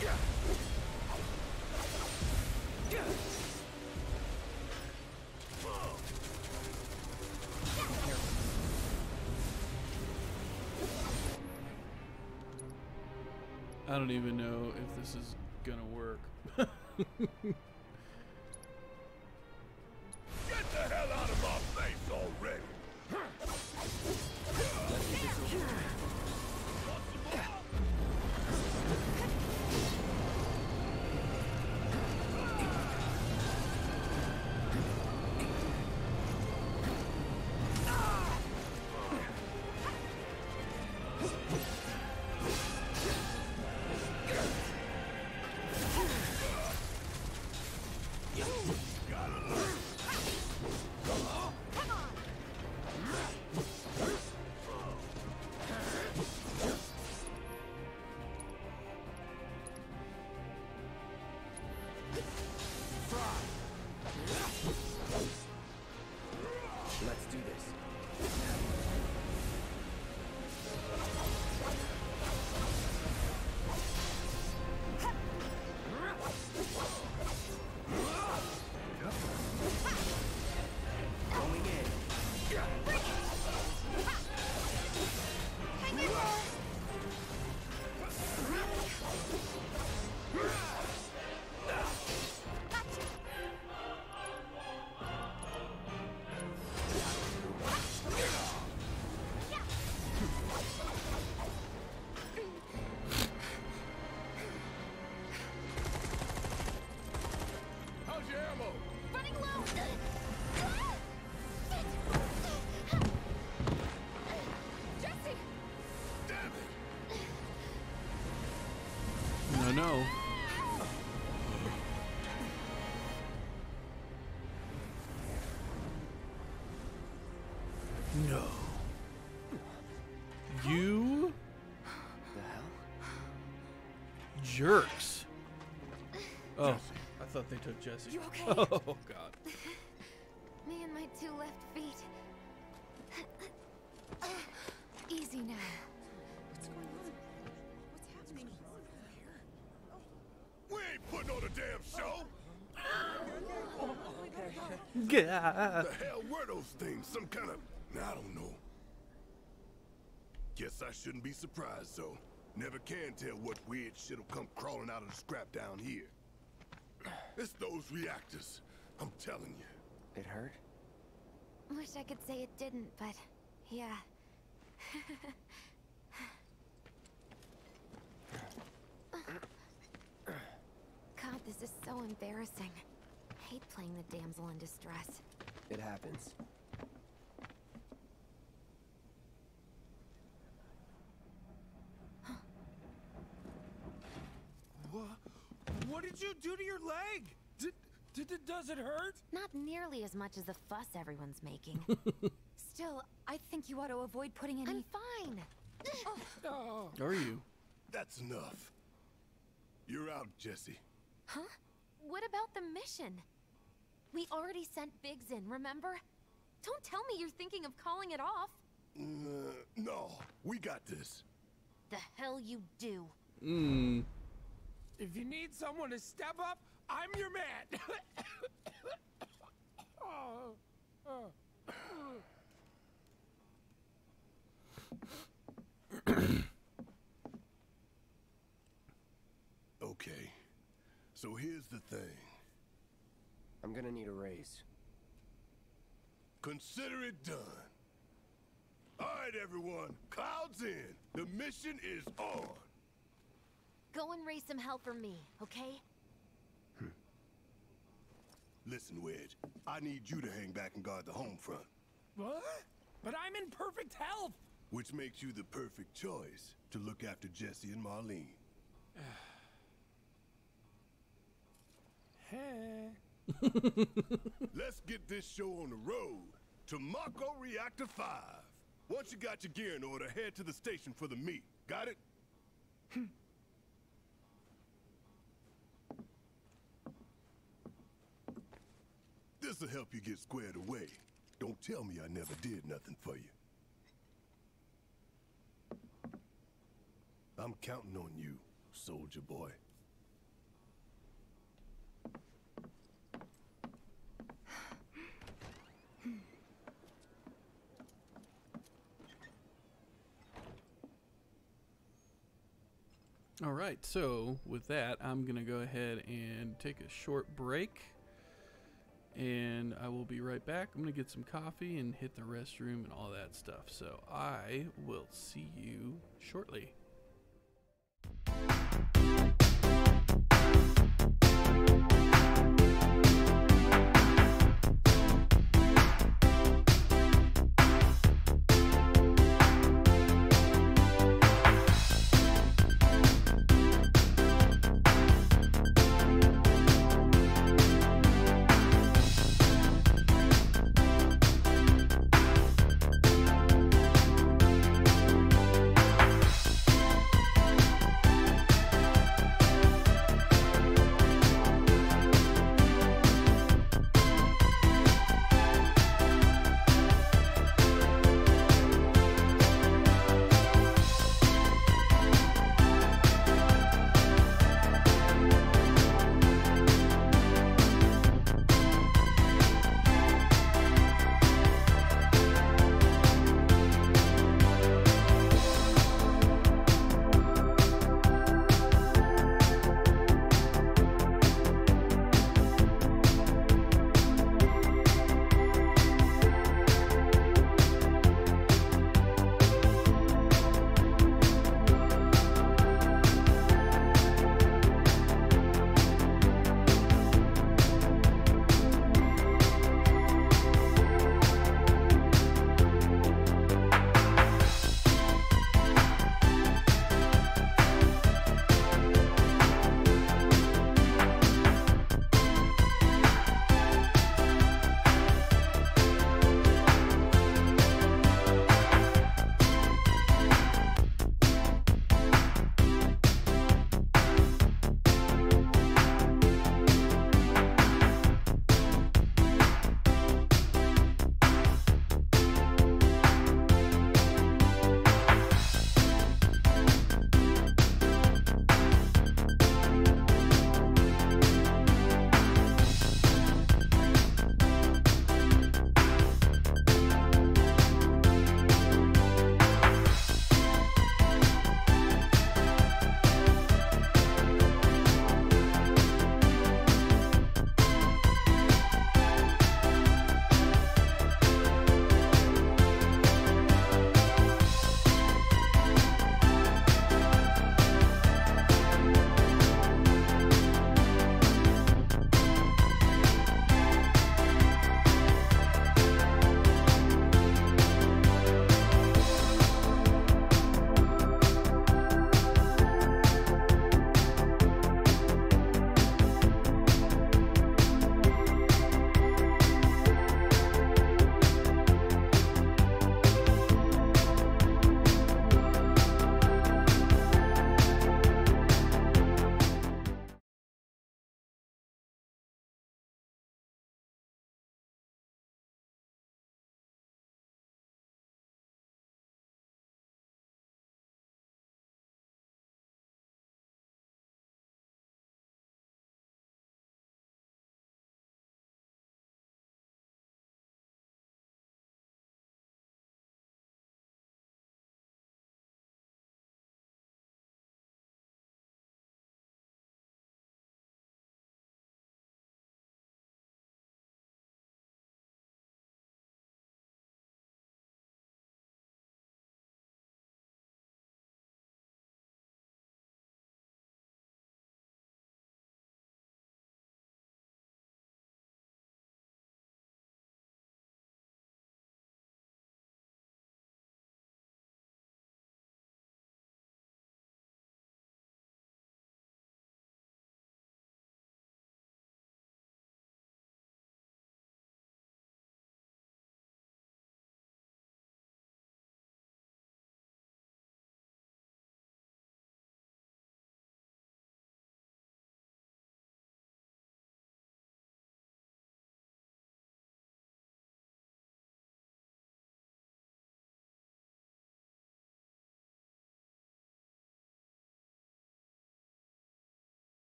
I don't even know if this is gonna work. Get the hell out of my face already! Let's do this. Going in. How's your ammo? Running low! Jesse! Damn it! No. No. You The hell? jerks. Oh, I thought they took Jesse. You okay? Oh, God. Me and my two left feet. Easy now. What's going on? What's happening? We ain't putting on a damn show! Yeah. The hell were those things? Some kind of... I don't know. Guess I shouldn't be surprised, though. Never can tell what weird shit'll come crawling out of the scrap down here. It's those reactors. I'm telling you. It hurt? Wish I could say it didn't, but yeah. God, this is so So embarrassing. Hate playing the damsel in distress. It happens. What did you do to your leg? Does it hurt? Not nearly as much as the fuss everyone's making. Still, I think you ought to avoid putting any... I'm fine. Oh. Are you? That's enough. You're out, Jesse. Huh? What about the mission? We already sent Biggs in, remember? Don't tell me you're thinking of calling it off. No, we got this. The hell you do. If you need someone to step up, I'm your man. Okay, so here's the thing. I'm gonna need a raise. Consider it done. All right, everyone, Cloud's in. The mission is on. Go and raise some hell for me, okay? Listen, Wedge, I need you to hang back and guard the home front. What? But I'm in perfect health. Which makes you the perfect choice to look after Jesse and Marlene. Let's get this show on the road to Mako Reactor 5. Once you got your gear in order, head to the station for the meet. Got it? This'll help you get squared away. Don't tell me I never did nothing for you. I'm counting on you, soldier boy. All right, so with that, I'm going to go ahead and take a short break. And I will be right back. I'm going to get some coffee and hit the restroom and all that stuff. So I will see you shortly.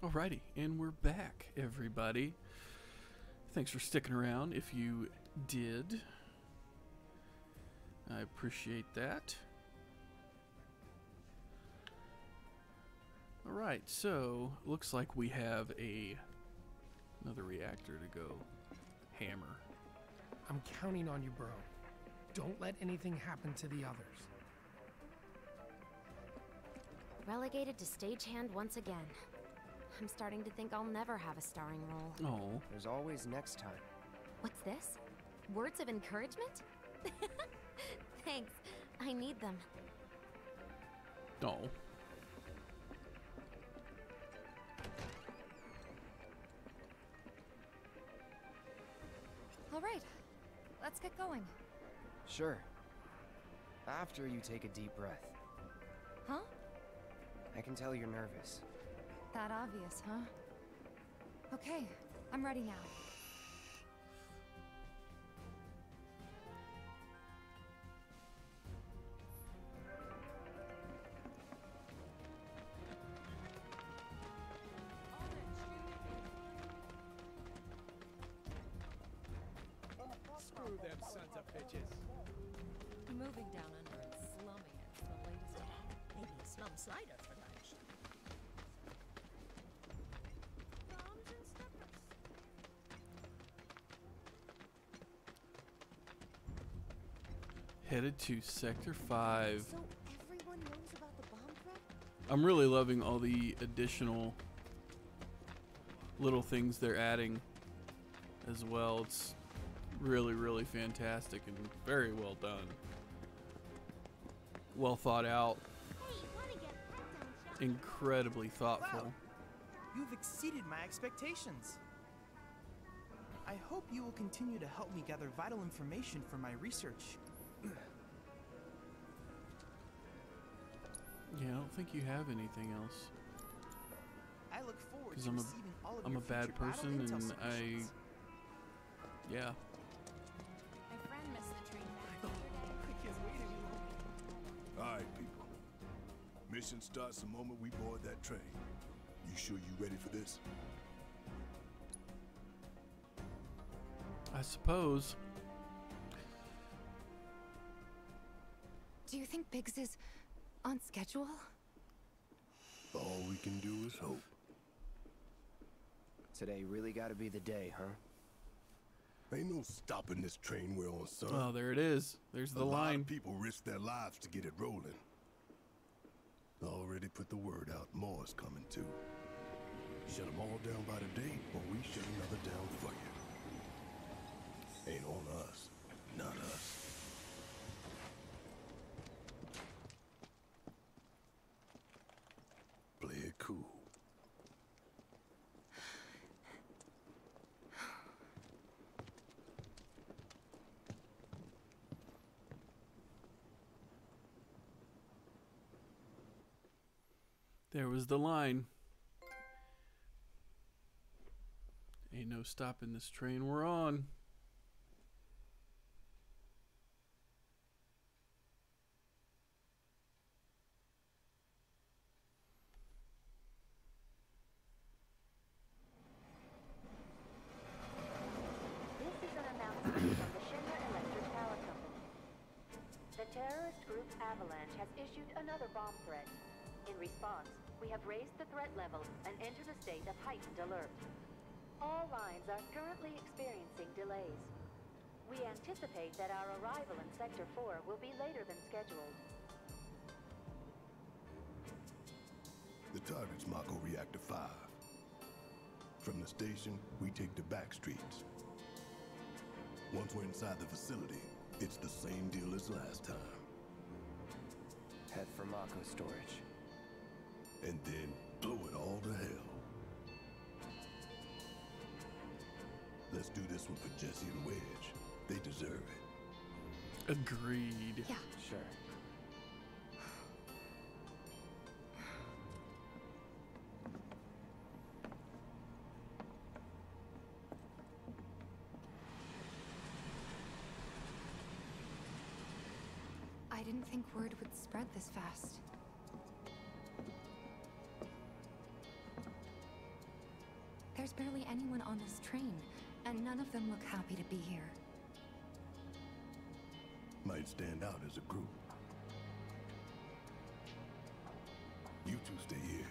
Alrighty, and we're back, everybody. Thanks for sticking around if you did. I appreciate that. Alright, so looks like we have another reactor to go hammer. I'm counting on you, bro. Don't let anything happen to the others. Relegated to stagehand once again. I'm starting to think I'll never have a starring role. Oh. There's always next time. What's this? Words of encouragement? Thanks. I need them. Oh. All right, let's get going. Sure. After you take a deep breath. Huh? I can tell you're nervous. That obvious, huh? Okay, I'm ready now. Screw them sons of bitches. Moving down under and slumming it's the latest. Maybe a slum cider for lunch. Bombs and steppers. Headed to Sector 5. So everyone knows about the bomb threat? I'm really loving all the additional little things they're adding as well. It's really, really fantastic and very well done. Well thought out. Incredibly thoughtful. Wow. You've exceeded my expectations. I hope you will continue to help me gather vital information for my research. Yeah, I don't think you have anything else. I look forward Because to receiving all of I'm your a bad future battle person intel and submissions. yeah. My friend missed the train back the other day. Alright, people. Mission starts the moment we board that train. You sure you ready for this? I suppose. Do you think Biggs is on schedule? All we can do is hope. Today really gotta be the day, huh? Ain't no stopping this train we're on, son. Oh, there it is. There's the A lot line. of people risk their lives to get it rolling. Already put the word out. More is coming too. Shut them all down by the day, or we shut another down for you. Ain't on us. Not us. Play it cool. There was the line. Ain't no stopping this train we're on. This is an announcement from the Shinra Electric Power Company. The terrorist group Avalanche has issued another bomb threat. In response, we have raised the threat level and entered a state of heightened alert. All lines are currently experiencing delays. We anticipate that our arrival in Sector 4 will be later than scheduled. The target's Mako Reactor 5. From the station, we take the back streets. Once we're inside the facility, it's the same deal as last time. Head for Mako storage. And then blow it all to hell. Let's do this one for Jesse and Wedge. They deserve it. Agreed. Yeah. Sure. I didn't think word would spread this fast. There's barely anyone on this train, and none of them look happy to be here. Might stand out as a group. You two stay here.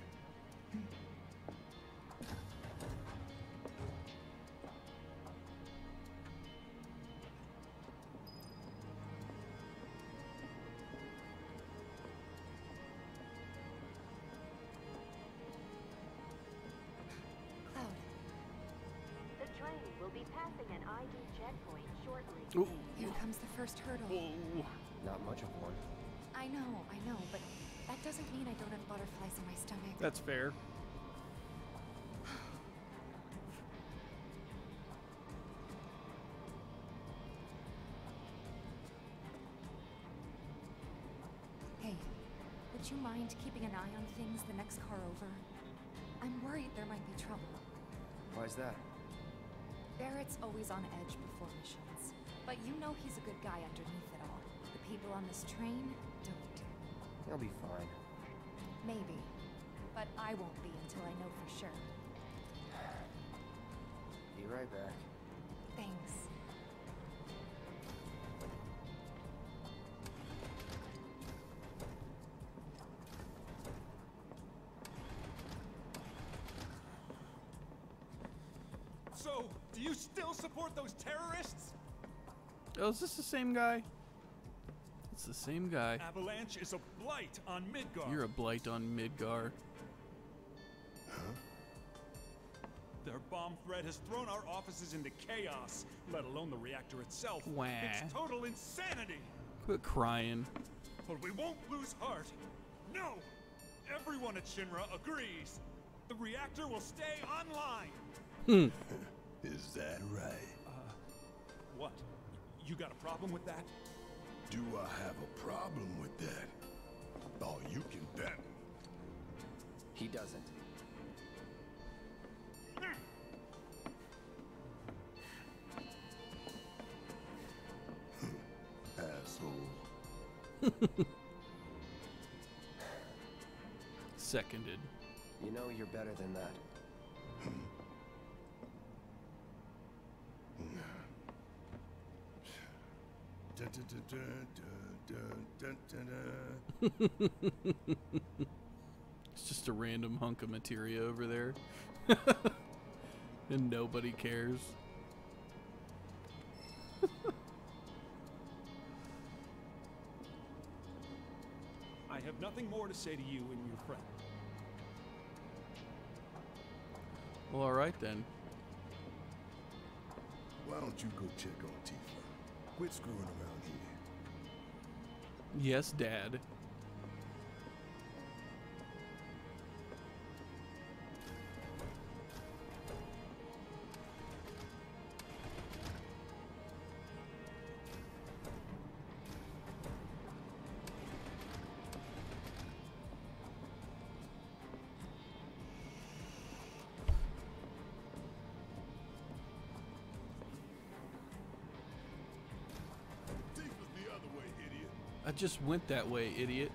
The train will be passing an ID checkpoint shortly. Ooh. Here comes the first hurdle. Whoa. Not much of one. I know, but that doesn't mean I don't have butterflies in my stomach. That's fair. Hey, would you mind keeping an eye on things the next car over? I'm worried there might be trouble. Why's that? Barrett's always on edge before missions, but you know he's a good guy underneath it all. The people on this train don't. He'll be fine. Maybe, but I won't be until I know for sure. Be right back. Thanks. So, do you still support those terrorists? Oh, is this the same guy? It's the same guy. Avalanche is a blight on Midgar. You're a blight on Midgar. Their bomb threat has thrown our offices into chaos, let alone the reactor itself. Wah. It's total insanity. Quit crying. But we won't lose heart. No! Everyone at Shinra agrees. The reactor will stay online. Is that right? What? You got a problem with that? Do I have a problem with that? Oh, you can bet. He doesn't. Asshole. Seconded. You know you're better than that. It's just a random hunk of materia over there. And nobody cares. I have nothing more to say to you and your friend. Well, alright then. Why don't you go check on Tifa? Quit screwing around here. Yes, Dad. I just went that way, idiot.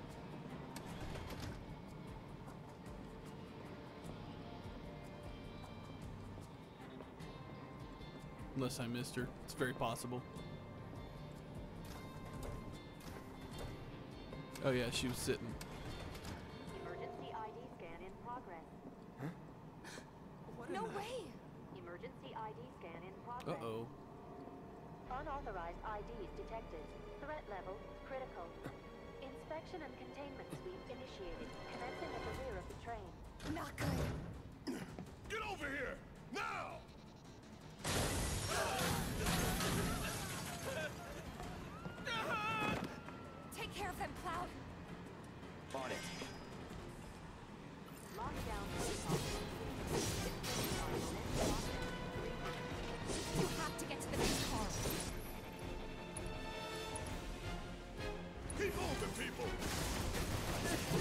Unless I missed her. It's very possible. Oh yeah, she was sitting. Emergency ID scan in progress. No way! Emergency ID scan in progress. Uh-oh. Unauthorized IDs detected. Threat level critical. Inspection and containment sweep initiated. Commencing at the rear of the train. Not good. Get over here! Now! Take care of them, Cloud. On it. Lockdown protocol. You have to get to the next car. Keep moving, people!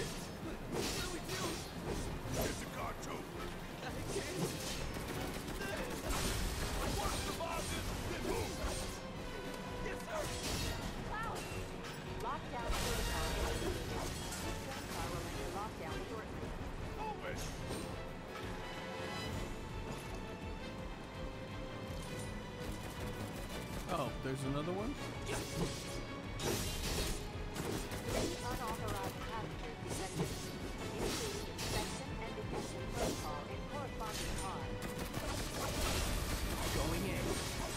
What do we do? Get the car too! Oh, there's another one? Unauthorized passengers detected. Increased inspection and detention protocol in corresponding car. Going in.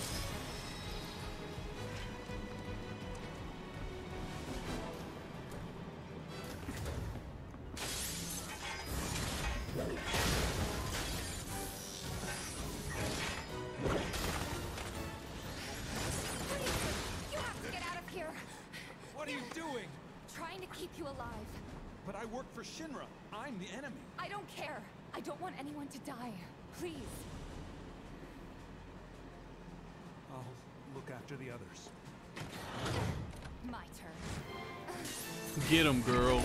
You have to get out of here! What are you doing? Trying to keep you alive. But I work for Shinra. I'm the enemy. I don't care. I don't want anyone to die. Please. I'll look after the others. My turn. Get him, girl.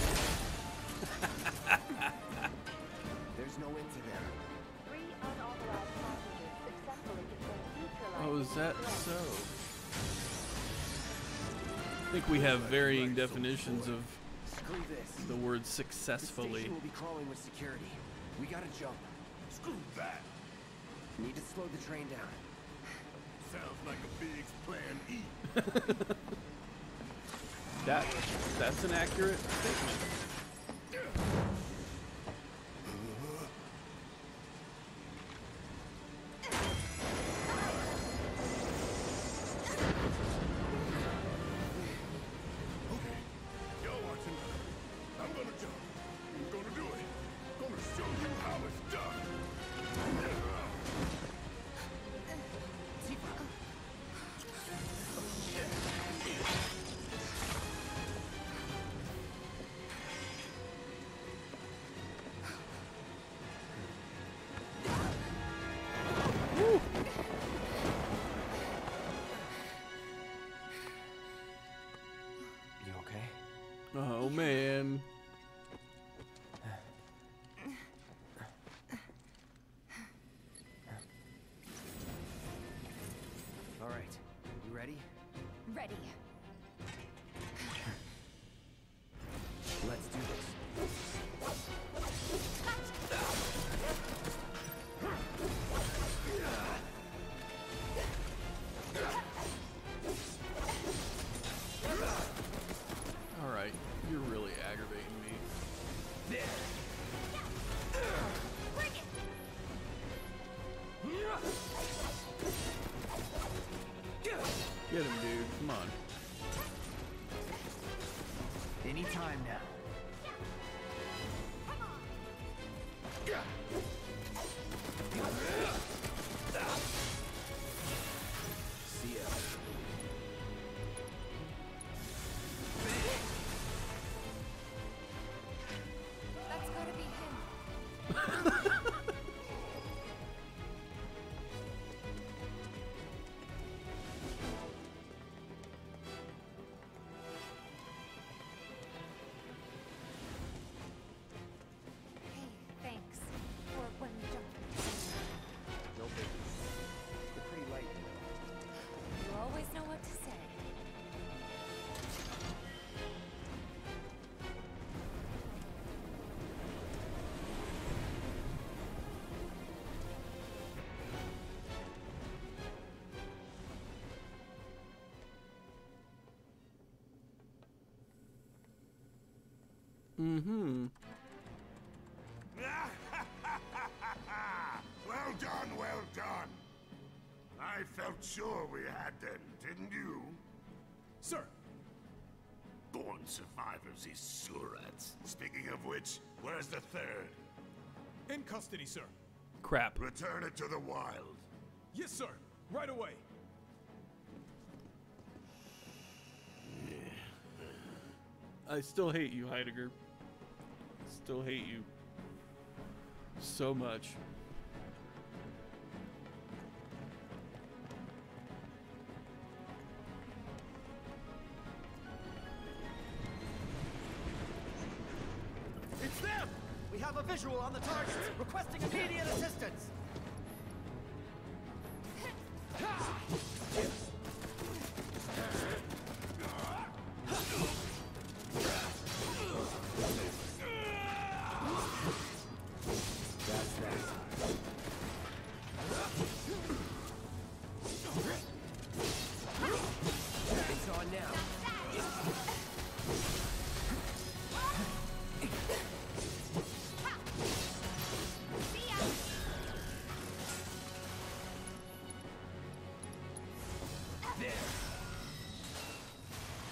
There's no end to them. 3 unauthorized passengers successfully contained neutralized. Oh, is that so? I think we have varying definitions of Screw this. the word The successfully. station will be crawling with security. We gotta jump. Screw that. Need to slow the train down. Sounds like a big plan E. That's an accurate statement. Okay, y'all watching. I'm gonna jump. I'm gonna do it. Gonna show you how it's done. You okay? Oh man. All right. You ready? Ready. Let's do this. All right, you're really aggravating me. Get him, dude. Come on. Anytime now. See ya. That's gotta be him. Hey, thanks. For when you jumped. No biggie. You're pretty light. You always know what to say. Mm-hmm. Well done, well done. I felt sure we had them, didn't you? Sir! Born survivors, these surats. Speaking of which, where's the third? In custody, sir. Crap. Return it to the wild. Yes, sir. Right away. I still hate you, Heidegger. Still hate you. So much. It's them! We have a visual on the target, requesting immediate assistance! That's that.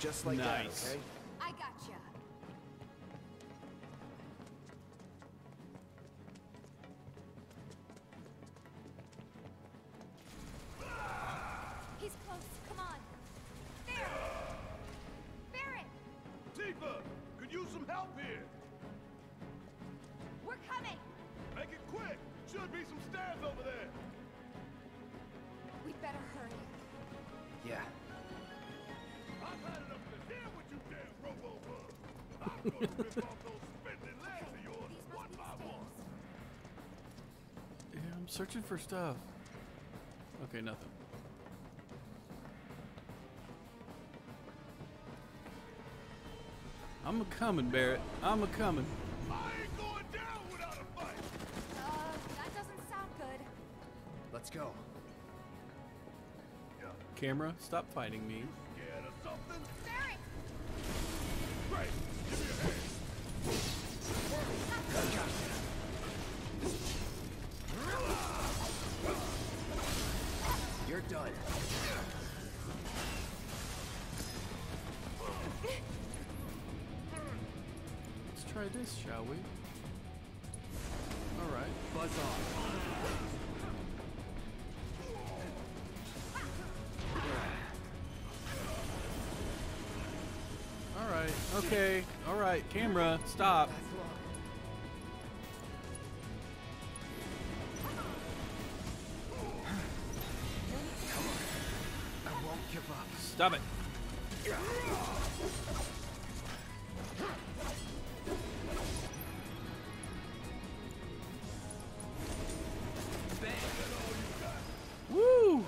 Just like that, Nice. okay? I gotcha. He's close. Come on. There. Barrett, Tifa, could use some help here. we're coming. Make it quick. Should be some stairs over there. We'd better hurry. Yeah. I've had enough to hear what you damn robo-bug. I'm gonna rip off those spindly legs of yours one by one. Yeah, I'm searching for stuff. Okay, nothing. I'm a-coming, Barrett. I'm a-coming. I ain't going down without a fight. That doesn't sound good. Let's go. Camera, stop fighting me. Scared of something? Barrett, Great. Give me a hand. You're done. Let's try this, shall we? All right. Buzz off. All right. Okay. All right. Camera, stop. I won't give up. Stop it. Woo!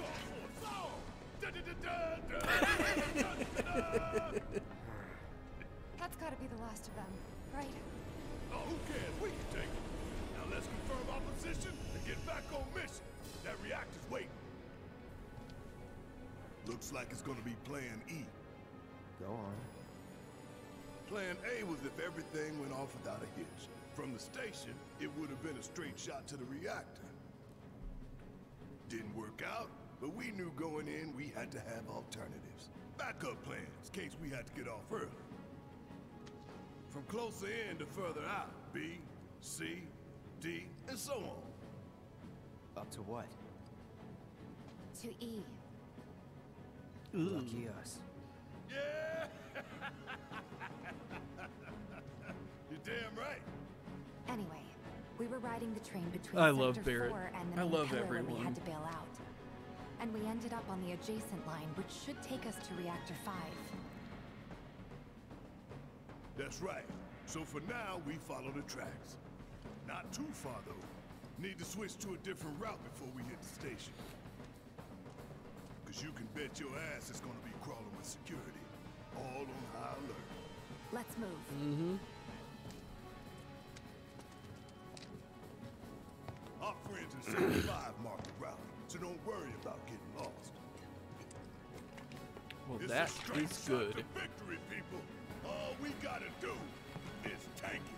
That's gotta be the last of them, right? Oh, who cares? We can take it. Now let's confirm our position and get back on mission. That reactor's waiting. Looks like it's gonna be Plan E. Go on. Plan A was if everything went off without a hitch. From the station, it would have been a straight shot to the reactor. Didn't work out, but we knew going in we had to have alternatives. Backup plans, in case we had to get off early. From closer in to further out, B, C, D, and so on. Up to what? To E. Lucky us. Yeah! You're damn right. Anyway, we were riding the train between I love Sector Barrett. 4 and the I main love pillar where we everyone. had to bail out. And we ended up on the adjacent line, which should take us to Reactor 5. That's right. So for now, we follow the tracks. Not too far, though. Need to switch to a different route before we hit the station. Because you can bet your ass it's gonna be crawling with security. All on high alert. Let's move. Mm-hmm. Our friends in 75 marked the route, so don't worry about getting lost. Well, It's that a straight is shot good. to victory, people. All we gotta do is take it.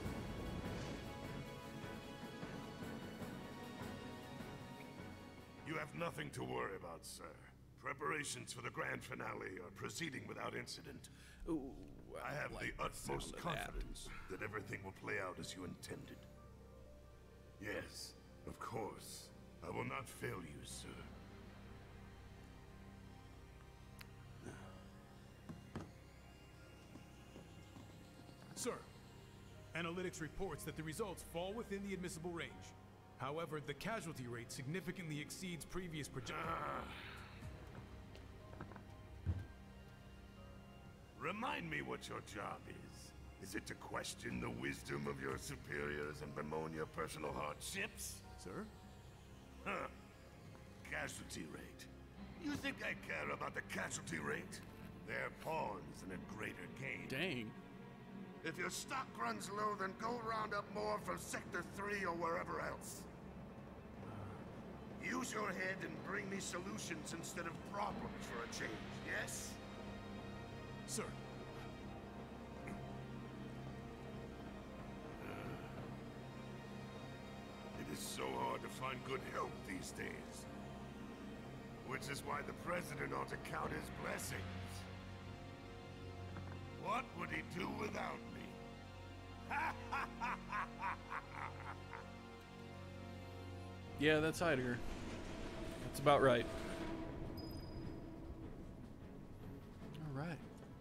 You have nothing to worry about, sir. Preparations for the grand finale are proceeding without incident. Ooh, I have like the the utmost sound of confidence that everything will play out as you intended. Yes, of course. I will not fail you, sir. Sir, analytics reports that the results fall within the admissible range. However, the casualty rate significantly exceeds previous projections. Remind me what your job is. Is it to question the wisdom of your superiors and bemoan your personal hardships? Sir? Huh. Casualty rate. You think I care about the casualty rate? They're pawns in a greater game. Dang. If your stock runs low, then go round up more from Sector 3 or wherever else. Use your head and bring me solutions instead of problems for a change, yes? Sir. It is so hard to find good help these days. Which is why the President ought to count his blessings. What would he do without me? Yeah, that's Heidegger. That's about right. All right.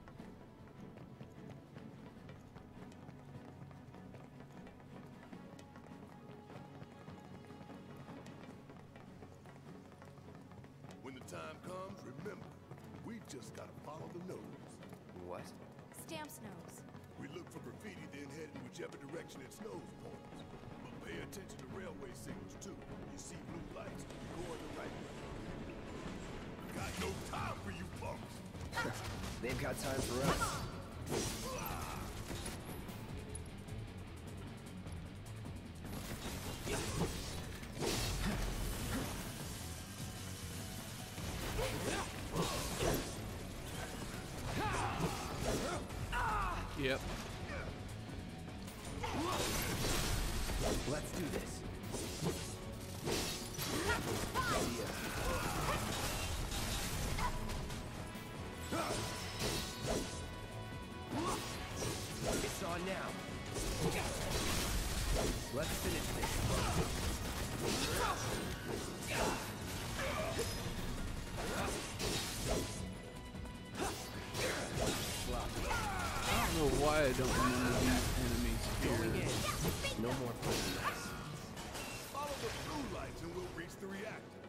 When the time comes, remember, we just gotta follow the nose. What? Stamp's nose. We look for graffiti, then head in whichever direction its nose points. But pay attention to railway signals, too. You see blue lights, go in the right way. Got no time for you punks! They've got time for us. Yep. Let's do this. It's on now. Let's finish this. I don't know why I don't remember these enemies here. No more pushing us. Follow the blue lights and we'll reach the reactor.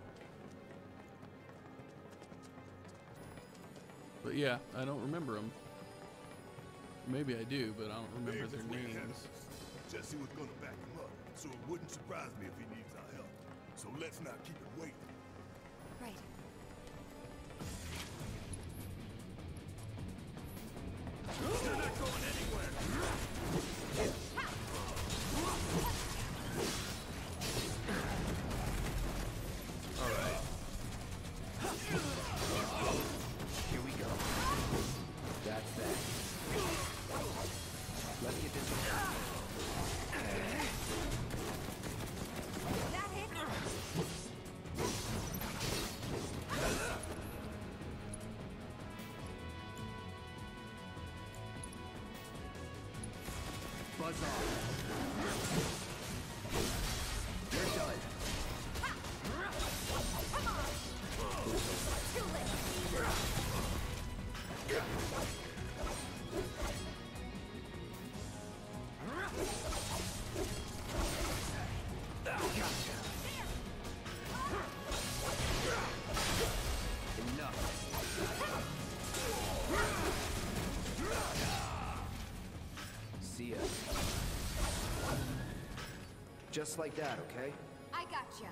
But yeah, I don't remember them. Maybe I do, but I don't remember their names. Jesse was gonna back him up, so it wouldn't surprise me if he needs our help. So let's not keep him waiting. Right. You're not going anywhere! Alright. Here we go. That's that. Let's get this one. That hit. Buzz off. You're done. Too late. See ya. Just like that, okay? I gotcha.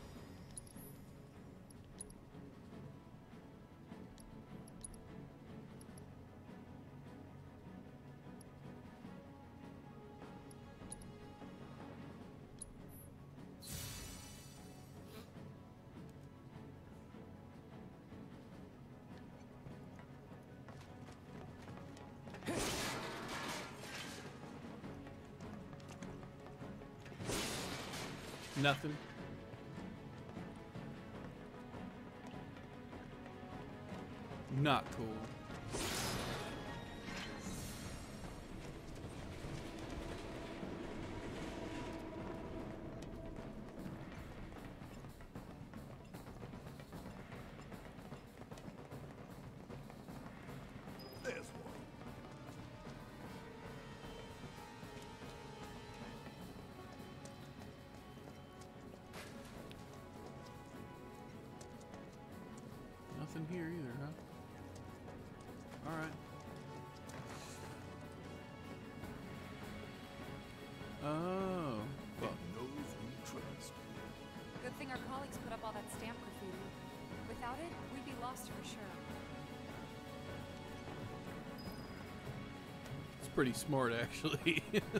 Nothing. Not cool. There's one. Nothing here either, huh? Alright. Oh. Fuck. Knows we trust. Good thing our colleagues put up all that stamp graffiti. Without it, we'd be lost for sure. It's pretty smart, actually.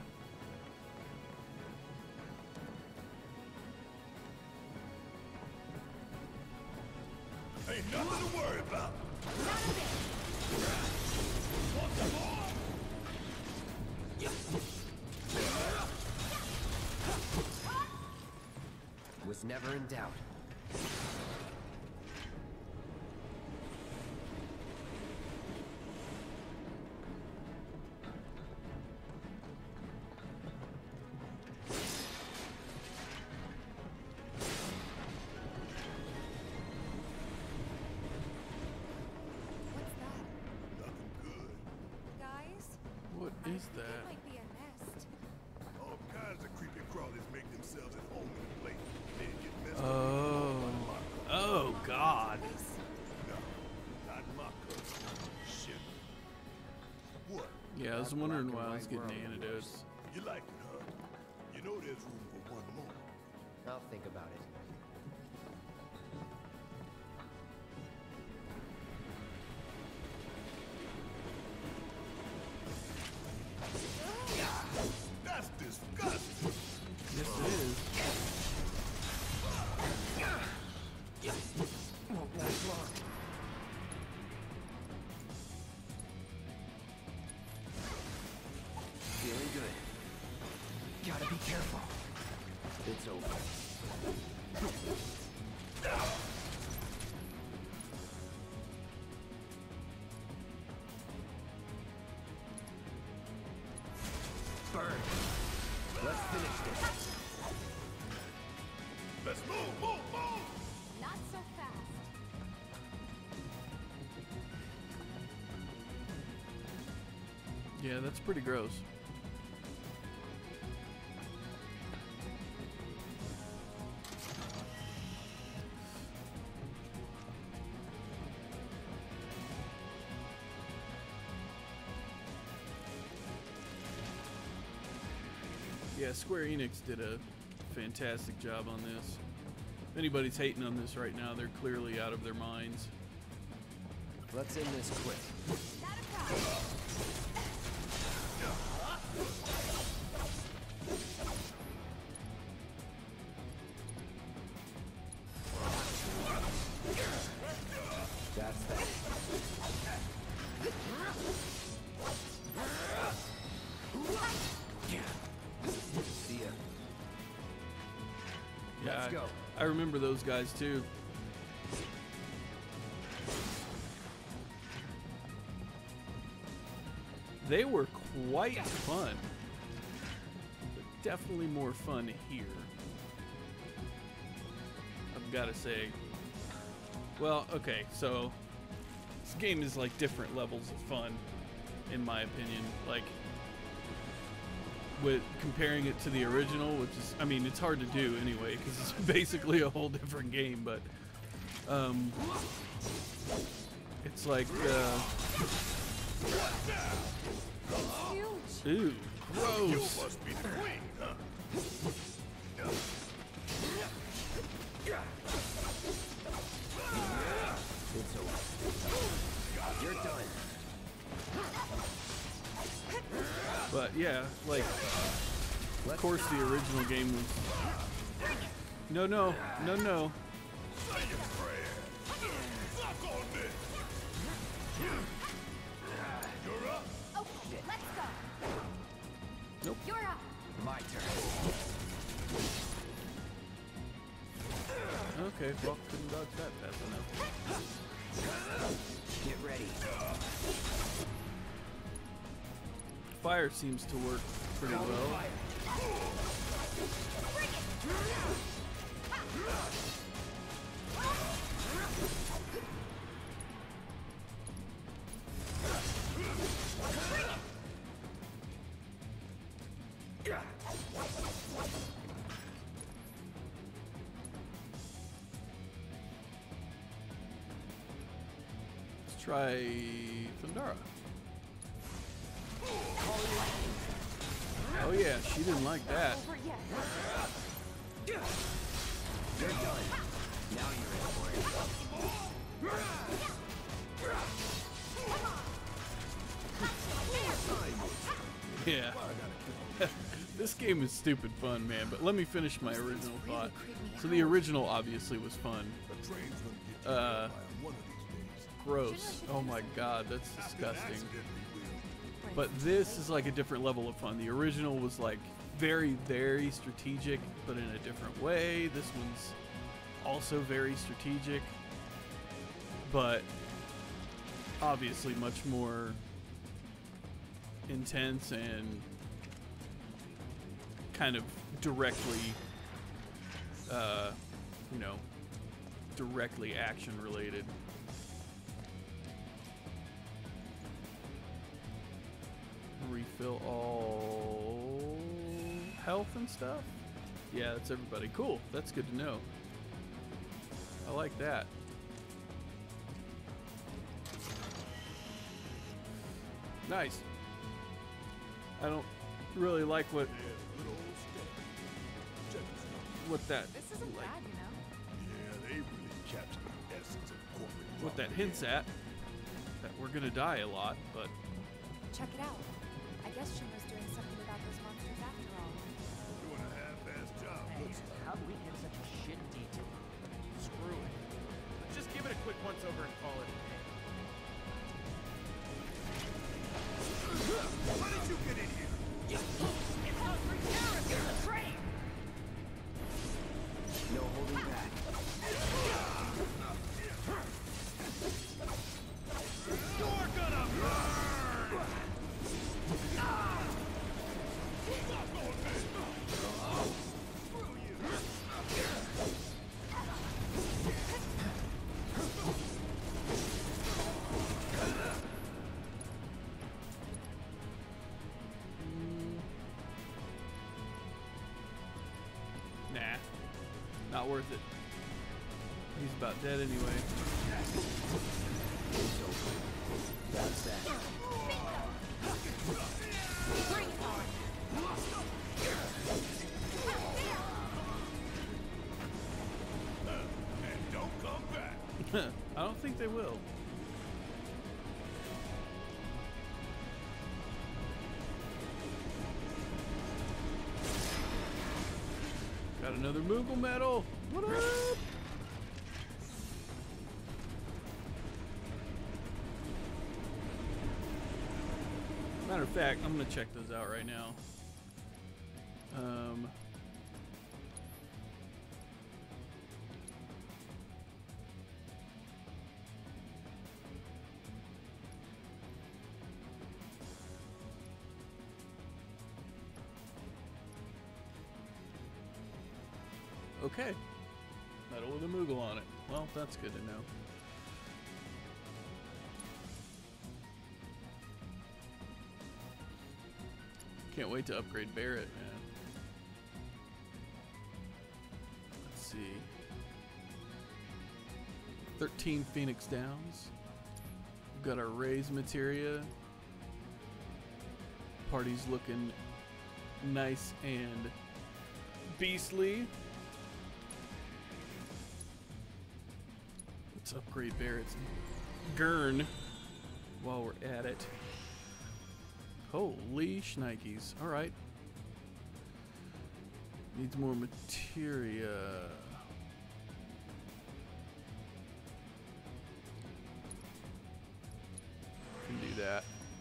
Ain't nothing to worry about. Was never in doubt. that. Might be a nest. All kinds of creepy crawlies make themselves at home in the place. They get messed Oh. Oh, God. No, not Mako. Shit. What? Yeah, I was wondering why I was getting antidotes. You like it, huh? You know there's room for one more. I'll think about it. That's disgusting. Yes, it is. Won't last long. Feeling good. Gotta be careful. It's over. Burn. Let's finish this. Let's move, move, move! Not so fast. Yeah, that's pretty gross. Yeah, Square Enix did a fantastic job on this. If anybody's hating on this right now, they're clearly out of their minds. Let's end this quick. That's that. See ya. Yeah, Let's go. I remember those guys too. They were quite fun. But definitely more fun here. I've got to say. Well, okay, so this game is like different levels of fun, in my opinion. Like, with comparing it to the original, which is, I mean, it's hard to do anyway, because it's basically a whole different game, but it's like, ooh, gross. You must be the queen, huh? It's over. You're done. But yeah, like, of course the original game was... No, no, no, no. Say your prayer. Fuck on this. You're up. Okay, let's go. Nope. You're up. My turn. Okay, well, couldn't dodge that fast enough. Get ready. Fire seems to work pretty well. Let's try Thundara. Oh yeah, she didn't like that. You're done. Now you're in for it. Yeah. This game is stupid fun, man, but let me finish my original thought. So the original obviously was fun. Gross. Oh my god, that's disgusting. But this is like a different level of fun. The original was like very, very strategic, but in a different way. This one's also very strategic, but obviously much more intense and kind of directly, you know, directly action related. Refill all. health and stuff? Yeah, that's everybody. Cool. That's good to know. I like that. Nice. I don't really like what that This isn't bad, you know. Yeah, they really capture the essence of corporate. what that hints at. That we're gonna die a lot, but Check it out. I guess Shinra's doing something about those monsters after all. Doing a half-assed job. Looks like. How do we get such a shit detail? Screw it. Let's just give it a quick once-over and call it a day. How did you get in here? It's those three terrorists in the train! No holding back. You're gonna burn! nah, not worth it. He's about dead anyway. That's that. Bring it on. And don't come back. I don't think they will. Got another Moogle medal. What up? Matter of fact, I'm gonna check those out right now. Okay. Medal with a Moogle on it. Well, that's good to know. Can't wait to upgrade Barrett, man. Let's see. 13 Phoenix Downs. We've got our raise materia. Party's looking nice and beastly. Let's upgrade Barrett's Gurn while we're at it. Holy shnikes. Alright. Needs more materia. Can do that.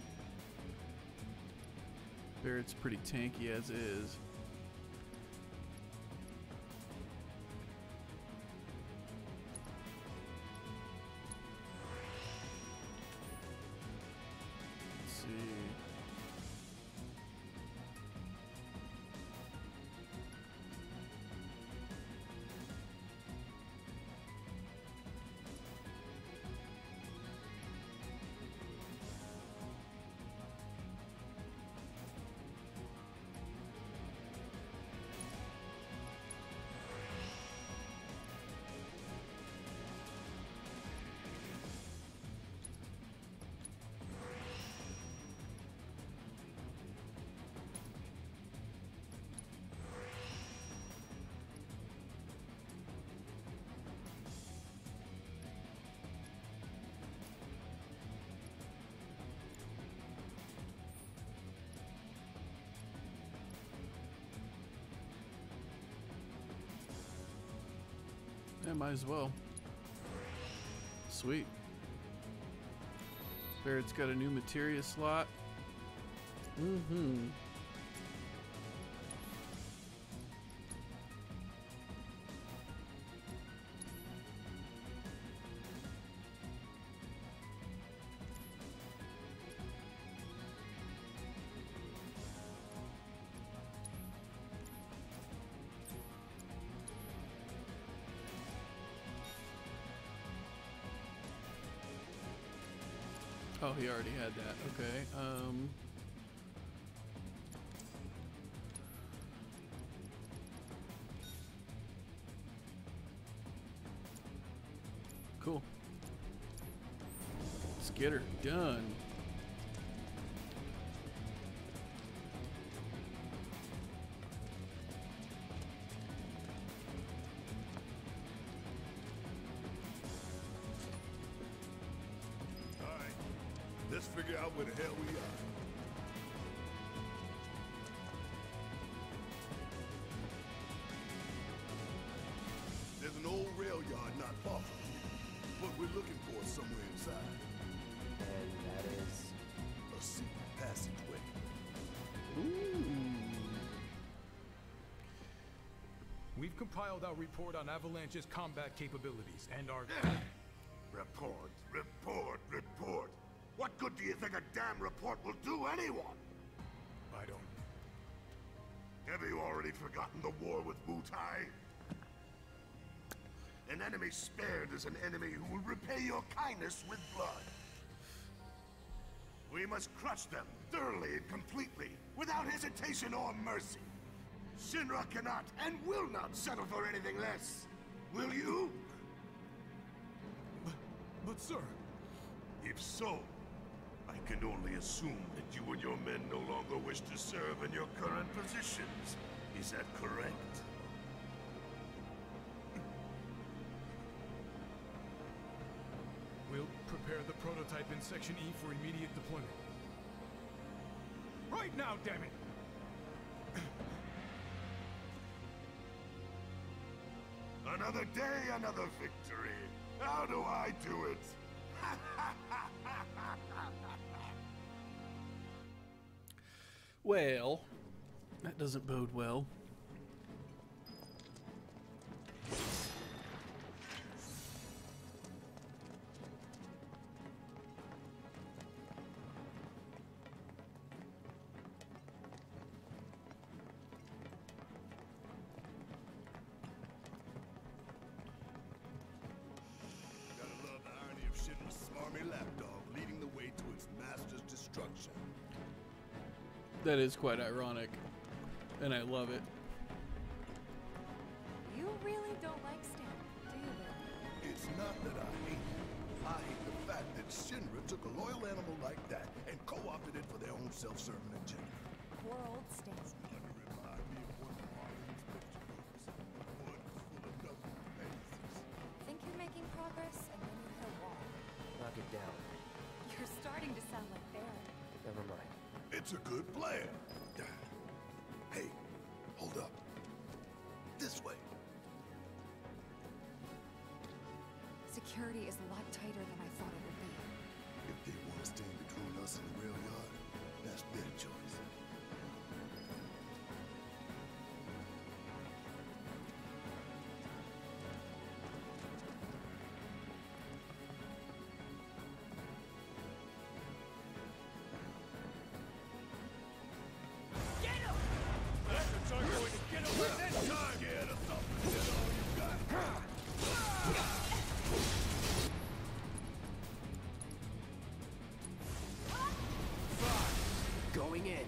Barrett's pretty tanky as is. Let's see. Yeah, might as well. Sweet. Barrett's got a new materia slot. Mm-hmm. Oh, he already had that. Okay. Let's get her done. All right, let's figure out where the hell we are. There's an old rail yard not far from here. What we're looking for is somewhere inside. And that is... a secret passageway. We've compiled our report on Avalanche's combat capabilities and our... Report, report, report. What good do you think a damn report will do anyone? I don't... Have you already forgotten the war with Wutai? An enemy spared is an enemy who will repay your kindness with blood. We must crush them thoroughly and completely, without hesitation or mercy. Shinra cannot and will not settle for anything less. Will you? But sir... If so, I can only assume that you and your men no longer wish to serve in your current positions. Is that correct? We'll prepare the prototype in Section E for immediate deployment. Right now, damn it! Another day, another victory. How do I do it? Well, that doesn't bode well. That is quite ironic, and I love it. You really don't like Stan, do you, Bill? It's not that I hate him. I hate the fact that Shinra took a loyal animal like that and co-opted it for their own self-serving agenda. Poor old Stan. Think you're making progress, and then you hit a wall. Knock it down. You're starting to sound like Barrett. Never mind. It's a good plan. Hey, hold up. This way. Security is a lot tighter than I thought it would be. If they want to stand between us and the rail yard, that's their choice. Going in.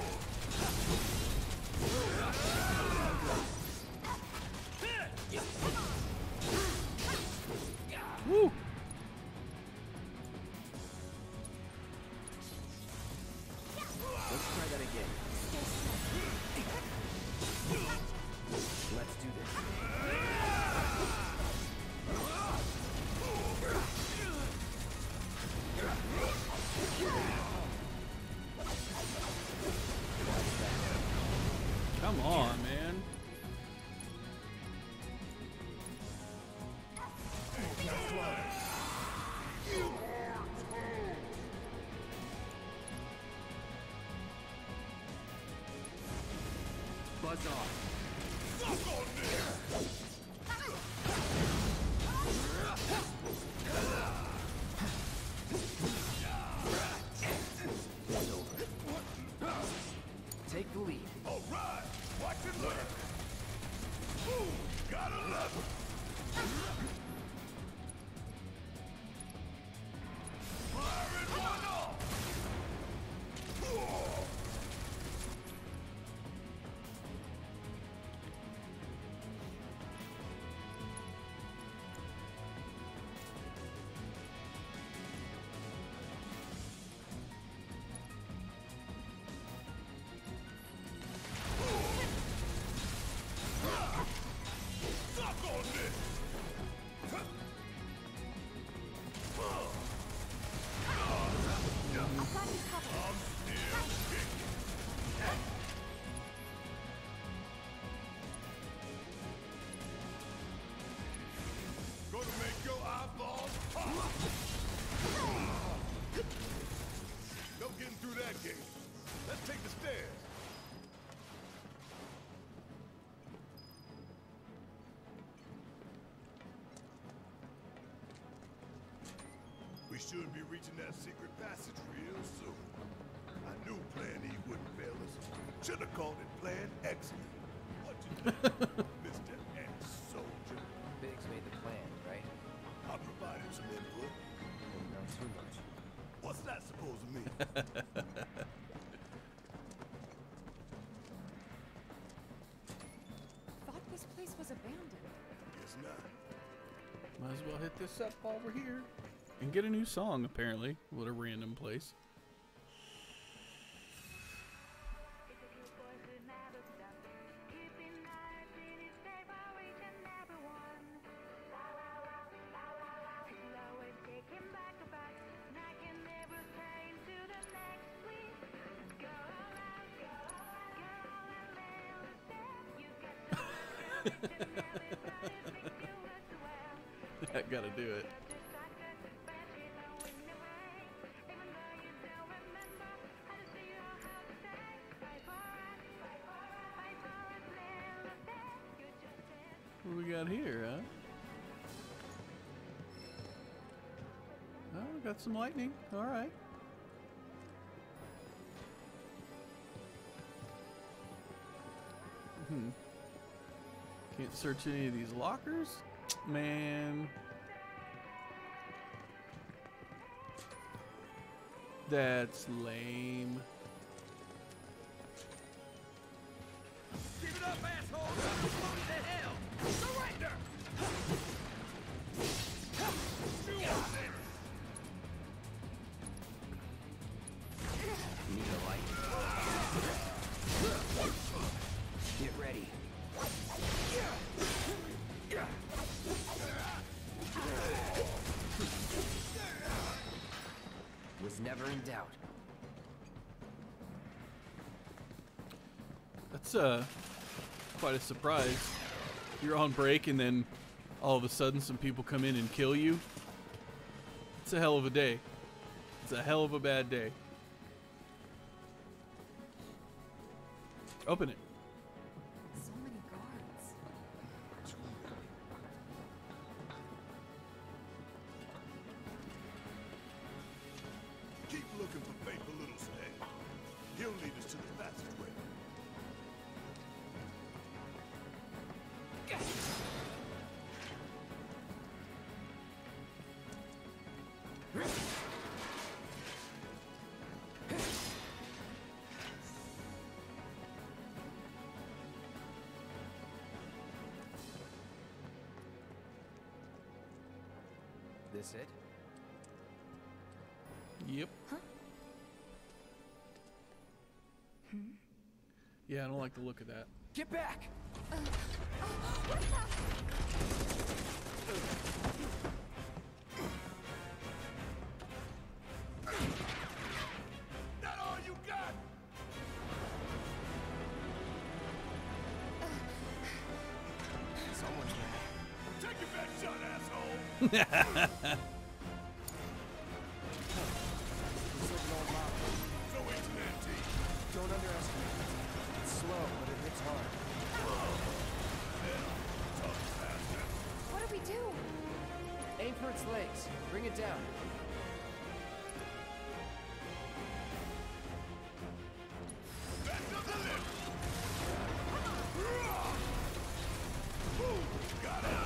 Woo! Let's try that again. Let's do this. Come on, man. Buzz off. It's over. Take the lead. All right, watch and learn. Ooh, got a level. Firing one off. game. Let's take the stairs. We should be reaching that secret passage real soon. I knew Plan E wouldn't fail us. Should have called it Plan Excellent. What you think, Mr. Ex-Soldier? Biggs made the plan, right? I provided some input. Didn't know too much. What's that supposed to mean? Thought this place was abandoned. Guess not. Might as well hit this up over here and get a new song, apparently. What a random place. I gotta do it. What do we got here, huh? Oh, we got some lightning. All right. Can't search any of these lockers? Man. That's lame. Give it up, asshole! What the hell? Surrender! Need a light? Get ready. Was never in doubt. That's quite a surprise. You're on break and then all of a sudden some people come in and kill you. It's a hell of a day. It's a hell of a bad day. Open it. So many guards. Keep looking for faithful little Snake. He'll lead us to the passageway. This it? Yep. Huh? Yeah, I don't like the look of that. Get back! That all you got? Someone's mad. Take your best shot, asshole! Looks like an old model. So it's an antique. Don't underestimate it. It's slow, but it hits hard. What do we do? Aim for its legs. Bring it down. Back to the left! Got it!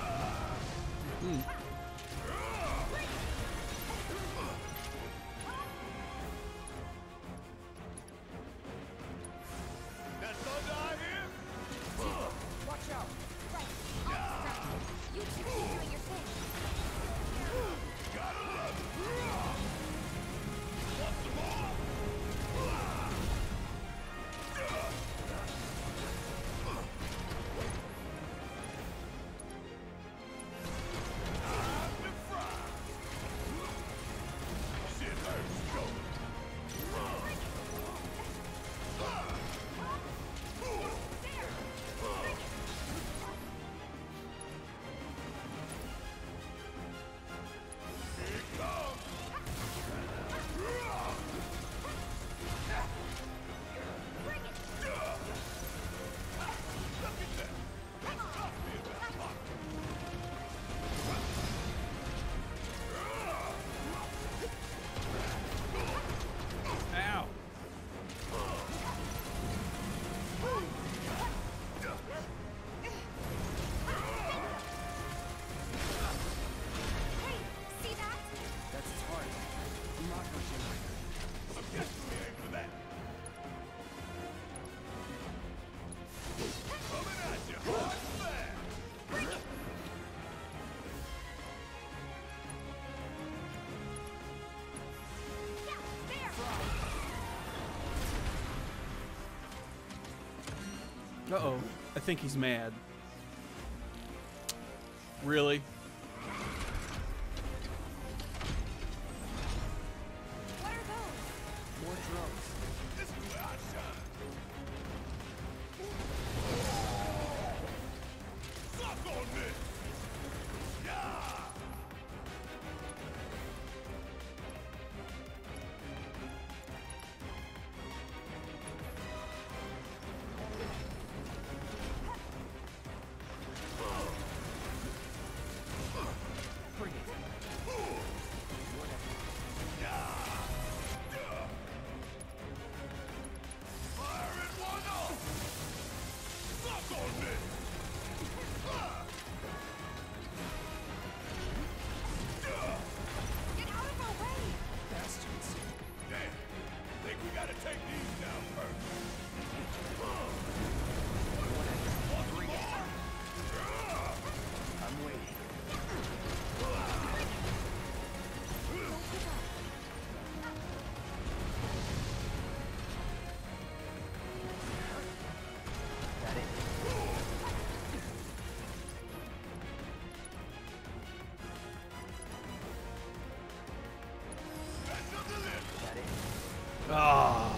That thunder I hear? Watch out! You two keep doing your thing. Gotta love it! Uh-oh. I think he's mad. Really? What are those? More drums. This is where I shine. Suck on this! Yeah! Bring it. Fire it one up! Suck on this! Get out of our way! Bastards. Damn. Think we gotta take these down first. One more? I'm waiting. That it? That it? Ah.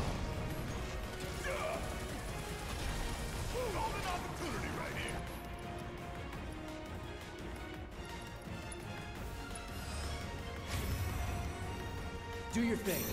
Golden opportunity right here. Do your thing.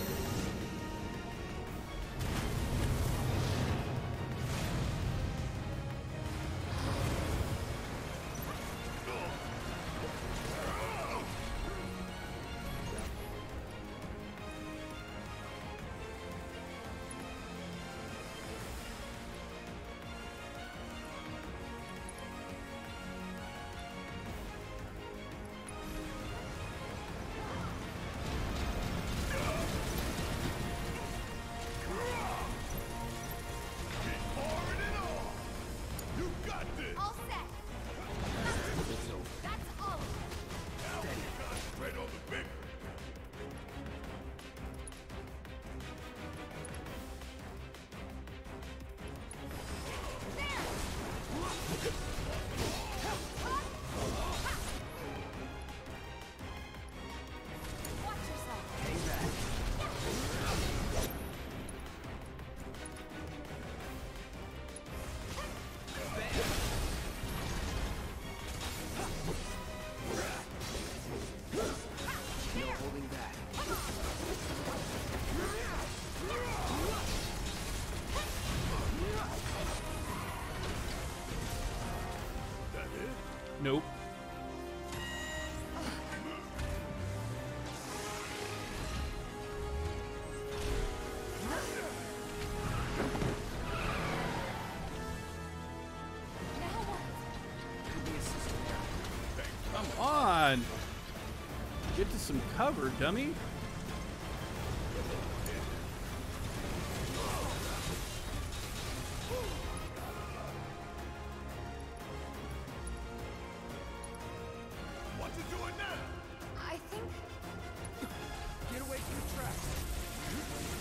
All set. That's all. Concentrate on the big. Watch yourself. Hang back. No holding back. That it? Nope. Come on. Get to some cover, dummy. What you doing now? I think Get away from the tracks.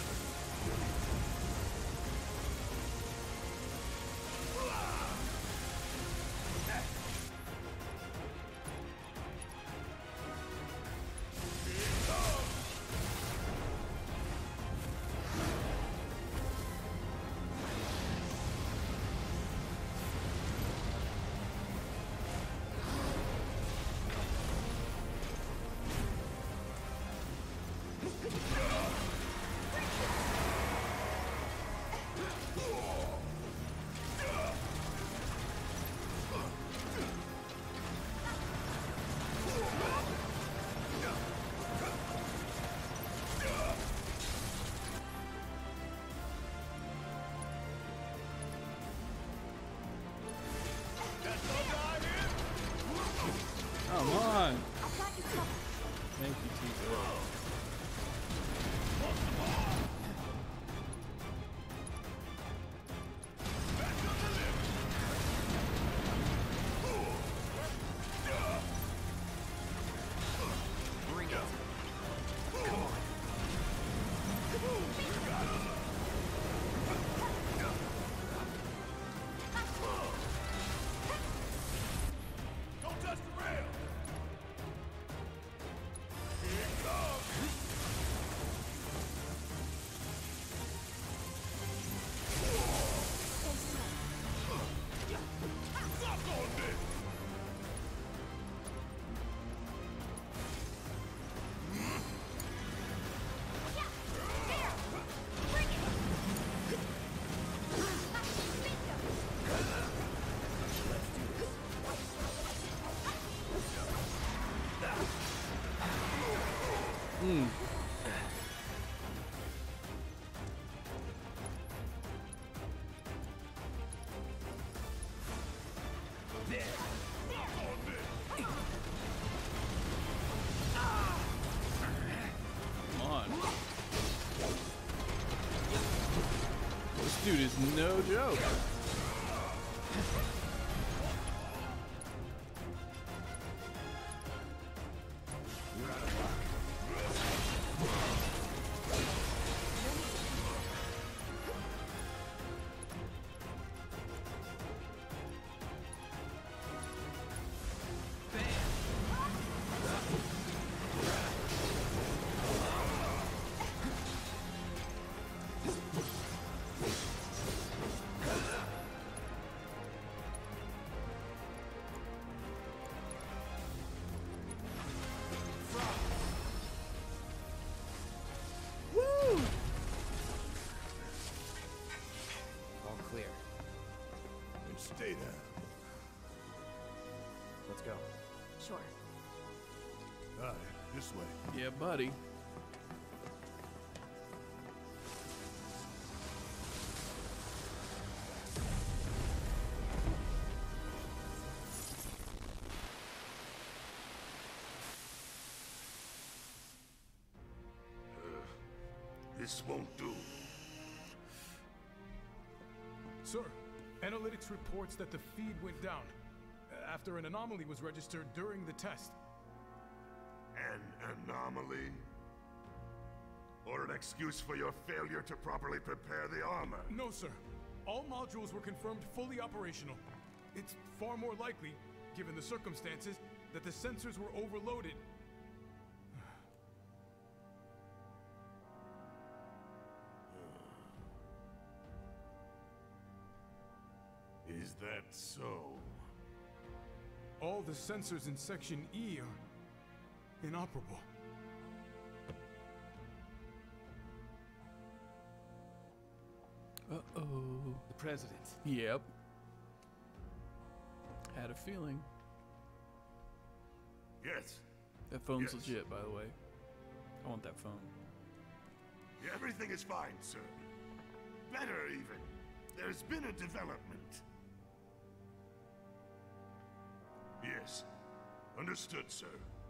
dude is no joke. You're out of luck. Stay down. Let's go. Sure. All right, this way. Yeah, buddy. This won't do. Sir, analytics reports that the feed went down after an anomaly was registered during the test. An anomaly? Or an excuse for your failure to properly prepare the armor? No, sir. All modules were confirmed fully operational. It's far more likely, given the circumstances, that the sensors were overloaded. Is that so? All the sensors in Section E are inoperable. Uh-oh. The president. Yep. Had a feeling. Yes. That phone's Yes. legit, by the way. I want that phone. Everything is fine, sir. Better, even. There's been a development. Yes. Understood, sir.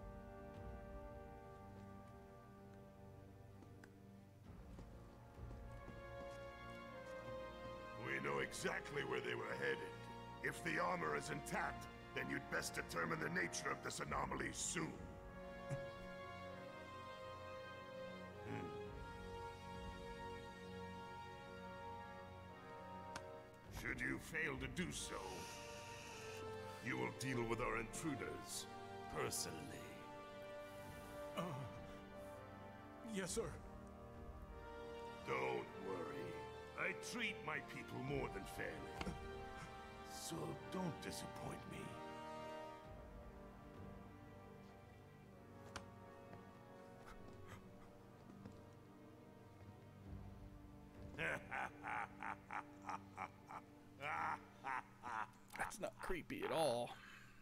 We know exactly where they were headed. If the armor is intact, then you'd best determine the nature of this anomaly soon. Should you fail to do so, you will deal with our intruders personally. Yes, sir. Don't worry. I treat my people more than fairly. So don't disappoint me. That's not creepy at all.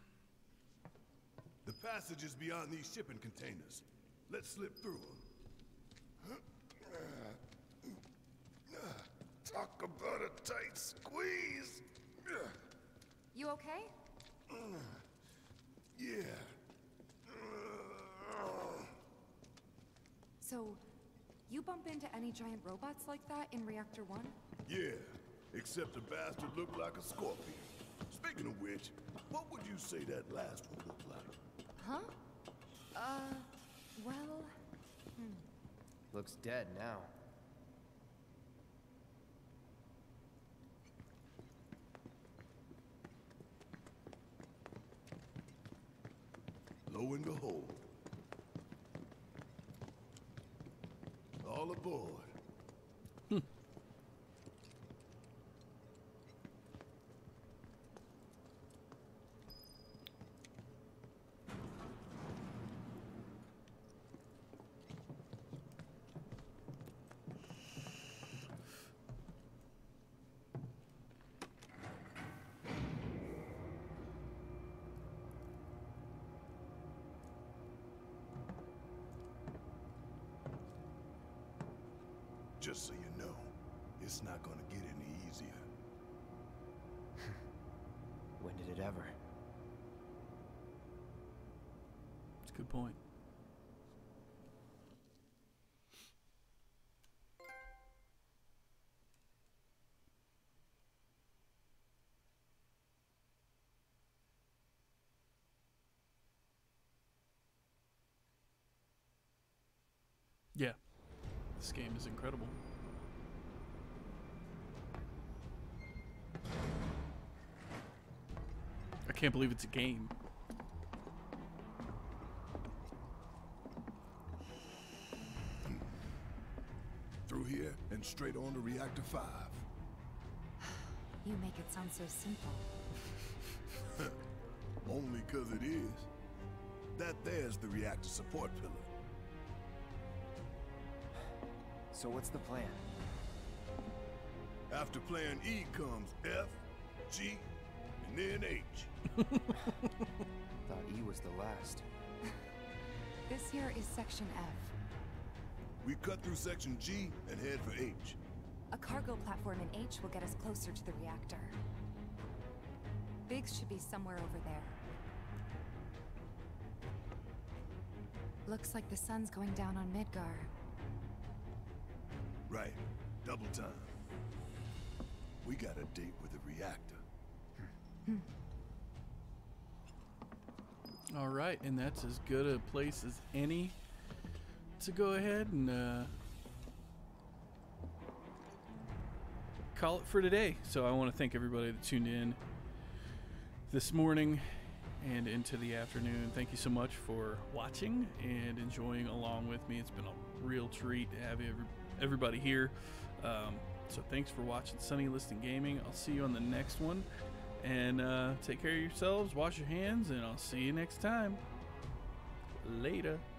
The passage is beyond these shipping containers. Let's slip through them. Talk about a tight squeeze. You okay? Yeah. So, you bump into any giant robots like that in Reactor 1? Yeah, except the bastard looked like a scorpion. Speaking of which, what would you say that last one looked like? Huh? Well... Looks dead now. Lo and behold. All aboard. Just so you know, it's not gonna get any easier. When did it ever? That's a good point. This game is incredible. I can't believe it's a game. Through here and straight on to Reactor 5. You make it sound so simple. Only 'cause it is. That there's the reactor support pillar. So what's the plan? After plan E comes F, G, and then H. Thought E was the last. This here is Section F. We cut through Section G and head for H. A cargo platform in H will get us closer to the reactor. Biggs should be somewhere over there. Looks like the sun's going down on Midgar. Right. Double time. We got a date with the reactor. All right, and that's as good a place as any to go ahead and call it for today. So I want to thank everybody that tuned in this morning and into the afternoon. Thank you so much for watching and enjoying along with me. It's been a real treat to have everybody here. So thanks for watching Sunny Liston Gaming. I'll see you on the next one. And take care of yourselves, wash your hands, and I'll see you next time. Later.